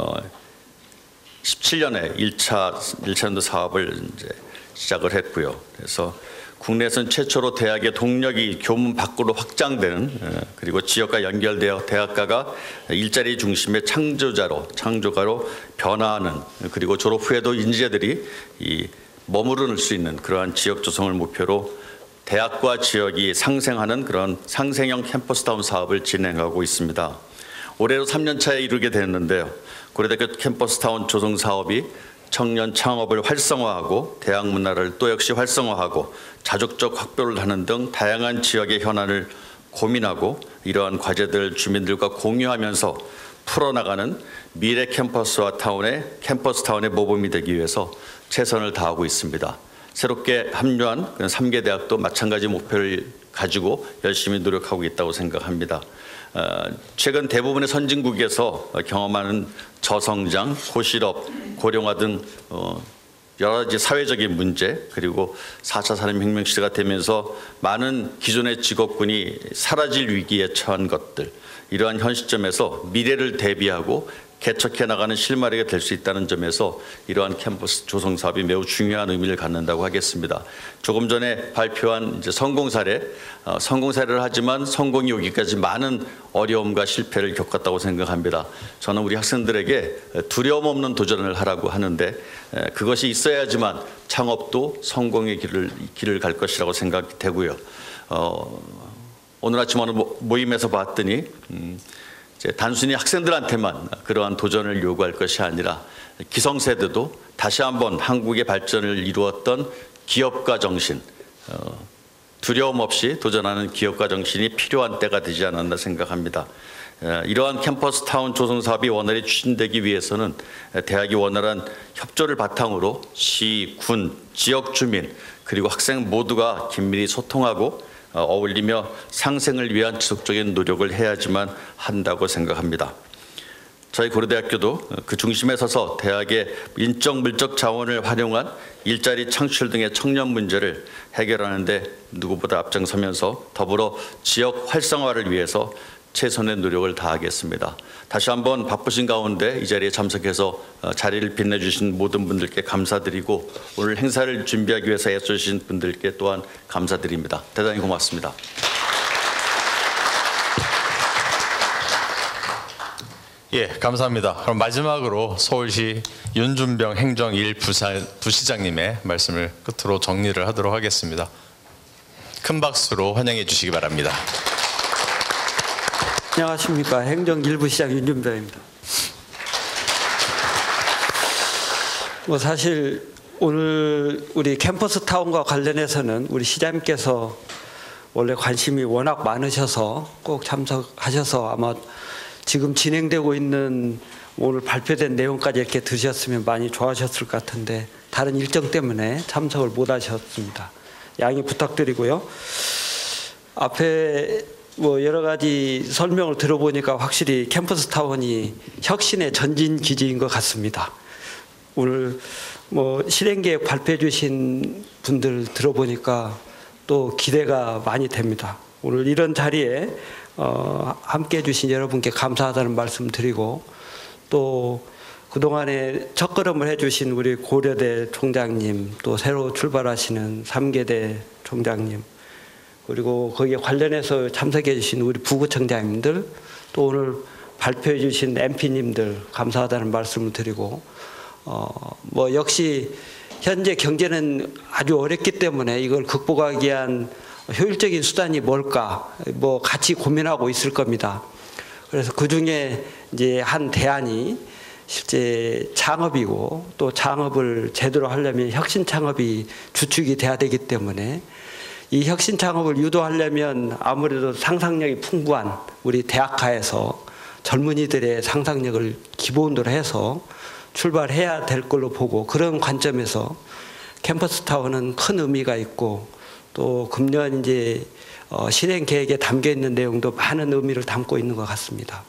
17년에 1차년도 사업을 이제 시작을 했고요. 그래서 국내에서는 최초로 대학의 동력이 교문 밖으로 확장되는 그리고 지역과 연결되어 대학가가 일자리 중심의 창조가로 변화하는 그리고 졸업 후에도 인재들이 머무를 수 있는 그러한 지역 조성을 목표로 대학과 지역이 상생하는 그런 상생형 캠퍼스타운 사업을 진행하고 있습니다. 올해로 3년차에 이르게 됐는데요. 고려대학교 캠퍼스타운 조성 사업이 청년 창업을 활성화하고 대학 문화를 또 역시 활성화하고 자족적 확보를 하는 등 다양한 지역의 현안을 고민하고 이러한 과제들을 주민들과 공유하면서 풀어나가는 미래 캠퍼스 타운의 모범이 되기 위해서 최선을 다하고 있습니다. 새롭게 합류한 3개 대학도 마찬가지 목표를 가지고 열심히 노력하고 있다고 생각합니다. 최근 대부분의 선진국에서 경험하는 저성장, 고실업, 고령화 등 여러 가지 사회적인 문제 그리고 4차 산업혁명 시대가 되면서 많은 기존의 직업군이 사라질 위기에 처한 것들 이러한 현 시점에서 미래를 대비하고 개척해 나가는 실마리가 될 수 있다는 점에서 이러한 캠퍼스 조성 사업이 매우 중요한 의미를 갖는다고 하겠습니다. 조금 전에 발표한 이제 성공 사례를 하지만 성공이 오기까지 많은 어려움과 실패를 겪었다고 생각합니다. 저는 우리 학생들에게 두려움 없는 도전을 하라고 하는데 그것이 있어야지만 창업도 성공의 길을 갈 것이라고 생각이 되고요. 오늘 아침 어느 모임에서 봤더니 단순히 학생들한테만 그러한 도전을 요구할 것이 아니라 기성세대도 다시 한번 한국의 발전을 이루었던 기업가 정신, 두려움 없이 도전하는 기업가 정신이 필요한 때가 되지 않았나 생각합니다. 이러한 캠퍼스타운 조성 사업이 원활히 추진되기 위해서는 대학이 원활한 협조를 바탕으로 시, 군, 지역 주민 그리고 학생 모두가 긴밀히 소통하고 어울리며 상생을 위한 지속적인 노력을 해야지만 한다고 생각합니다. 저희 고려대학교도 그 중심에 서서 대학의 인적 물적 자원을 활용한 일자리 창출 등의 청년 문제를 해결하는 데 누구보다 앞장서면서 더불어 지역 활성화를 위해서 최선의 노력을 다하겠습니다. 다시 한번 바쁘신 가운데 이 자리에 참석해서 자리를 빛내주신 모든 분들께 감사드리고 오늘 행사를 준비하기 위해서 애써주신 분들께 또한 감사드립니다. 대단히 고맙습니다. 예, 감사합니다. 그럼 마지막으로 서울시 윤준병 행정 1 부시장님의 말씀을 끝으로 정리를 하도록 하겠습니다. 큰 박수로 환영해 주시기 바랍니다. 안녕하십니까. 행정 1부 시장 윤준병입니다. 사실 오늘 우리 캠퍼스 타운과 관련해서는 우리 시장님께서 원래 관심이 워낙 많으셔서 꼭 참석하셔서 아마 지금 진행되고 있는 오늘 발표된 내용까지 이렇게 들으셨으면 많이 좋아하셨을 것 같은데 다른 일정 때문에 참석을 못 하셨습니다. 양해 부탁드리고요. 앞에 여러 가지 설명을 들어보니까 확실히 캠퍼스 타운이 혁신의 전진 기지인 것 같습니다. 오늘 실행계획 발표해 주신 분들 들어보니까 또 기대가 많이 됩니다. 오늘 이런 자리에 함께 해주신 여러분께 감사하다는 말씀 드리고 또 그동안에 첫걸음을 해주신 우리 고려대 총장님 또 새로 출발하시는 3계대 총장님 그리고 거기에 관련해서 참석해 주신 우리 부구청장님들 또 오늘 발표해 주신 MP님들 감사하다는 말씀을 드리고 역시 현재 경제는 아주 어렵기 때문에 이걸 극복하기 위한 효율적인 수단이 뭘까 같이 고민하고 있을 겁니다. 그래서 그 중에 이제 한 대안이 실제 창업이고 또 창업을 제대로 하려면 혁신 창업이 주축이 돼야 되기 때문에 이 혁신 창업을 유도하려면 아무래도 상상력이 풍부한 우리 대학가에서 젊은이들의 상상력을 기본으로 해서 출발해야 될 걸로 보고 그런 관점에서 캠퍼스 타운은 큰 의미가 있고 또 금년 이제 실행 계획에 담겨 있는 내용도 많은 의미를 담고 있는 것 같습니다.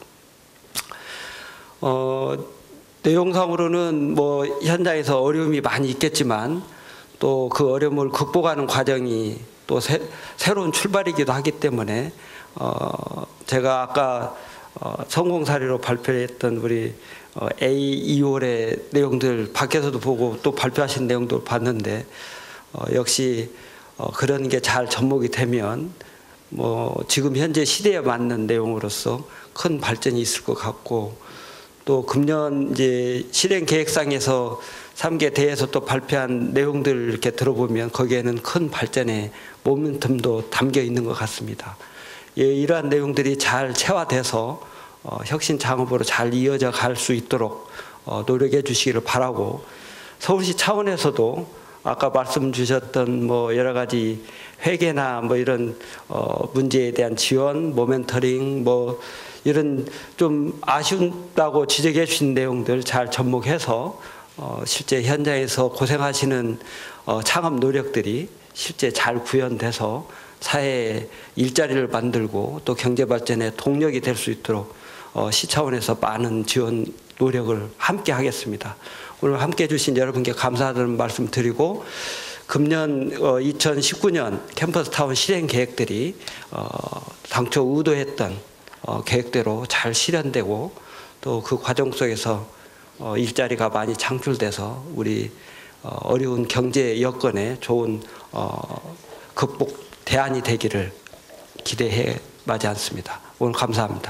내용상으로는 현장에서 어려움이 많이 있겠지만 또 그 어려움을 극복하는 과정이 또 새로운 출발이기도 하기 때문에 제가 아까 성공 사례로 발표했던 우리 A2월의 내용들 밖에서도 보고 또 발표하신 내용도 봤는데 역시 그런 게 잘 접목이 되면 지금 현재 시대에 맞는 내용으로서 큰 발전이 있을 것 같고 또 금년 이제 실행 계획상에서 3개 대에서 또 발표한 내용들 이렇게 들어보면 거기에는 큰 발전의 모멘텀도 담겨 있는 것 같습니다. 예, 이러한 내용들이 잘 체화돼서 혁신 창업으로 잘 이어져 갈 수 있도록 노력해 주시기를 바라고 서울시 차원에서도 아까 말씀 주셨던 여러 가지 회계나 이런 문제에 대한 지원, 모멘터링 이런 좀 아쉽다고 지적해 주신 내용들 잘 접목해서 실제 현장에서 고생하시는 창업 노력들이 실제 잘 구현돼서 사회에 일자리를 만들고 또 경제 발전의 동력이 될 수 있도록 시 차원에서 많은 지원 노력을 함께 하겠습니다. 오늘 함께 해주신 여러분께 감사하다는 말씀 드리고 금년 2019년 캠퍼스 타운 실행 계획들이 당초 의도했던 계획대로 잘 실현되고 또 그 과정 속에서 일자리가 많이 창출돼서 우리 어려운 경제 여건에 좋은 극복 대안이 되기를 기대해 마지 않습니다. 오늘 감사합니다.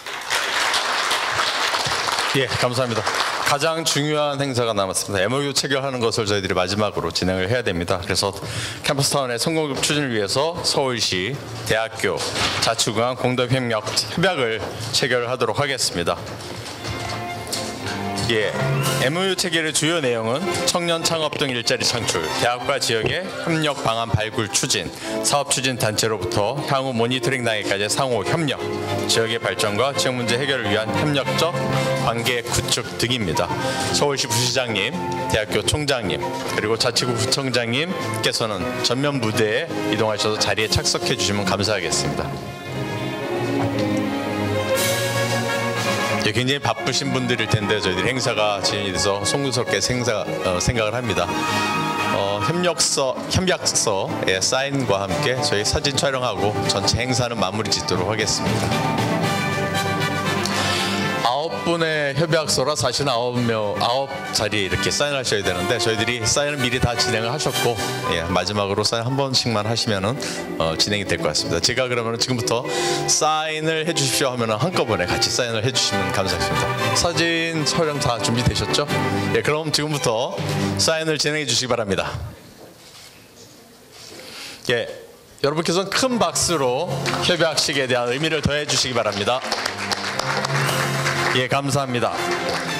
예, 감사합니다. 가장 중요한 행사가 남았습니다. MOU 체결하는 것을 저희들이 마지막으로 진행을 해야 됩니다. 그래서 캠퍼스타운의 성공 추진을 위해서 서울시, 대학교, 자치구간 공동협약을 체결하도록 하겠습니다. 예, MOU 체결의 주요 내용은 청년 창업 등 일자리 창출, 대학과 지역의 협력 방안 발굴 추진, 사업 추진 단체로부터 향후 모니터링 단계까지 상호 협력, 지역의 발전과 지역 문제 해결을 위한 협력적 관계 구축 등입니다. 서울시 부시장님, 대학교 총장님, 그리고 자치구 구청장님께서는 전면 무대에 이동하셔서 자리에 착석해 주시면 감사하겠습니다. 굉장히 바쁘신 분들일 텐데 저희들이 행사가 진행이 돼서 송구스럽게 생각을 합니다. 협약서의 사인과 함께 저희 사진 촬영하고 전체 행사는 마무리 짓도록 하겠습니다. 9분의 협약서라 사실은 9자리 이렇게 사인하셔야 되는데 저희들이 사인을 미리 다 진행을 하셨고 마지막으로 사인 한 번씩만 하시면은 진행이 될 것 같습니다. 제가 그러면 지금부터 사인을 해주십시오 하면은 한꺼번에 같이 사인을 해주시면 감사하겠습니다. 사진 촬영 다 준비되셨죠? 그럼 지금부터 사인을 진행해 주시기 바랍니다. 여러분께서는 큰 박수로 협약식에 대한 의미를 더해 주시기 바랍니다. 감사합니다.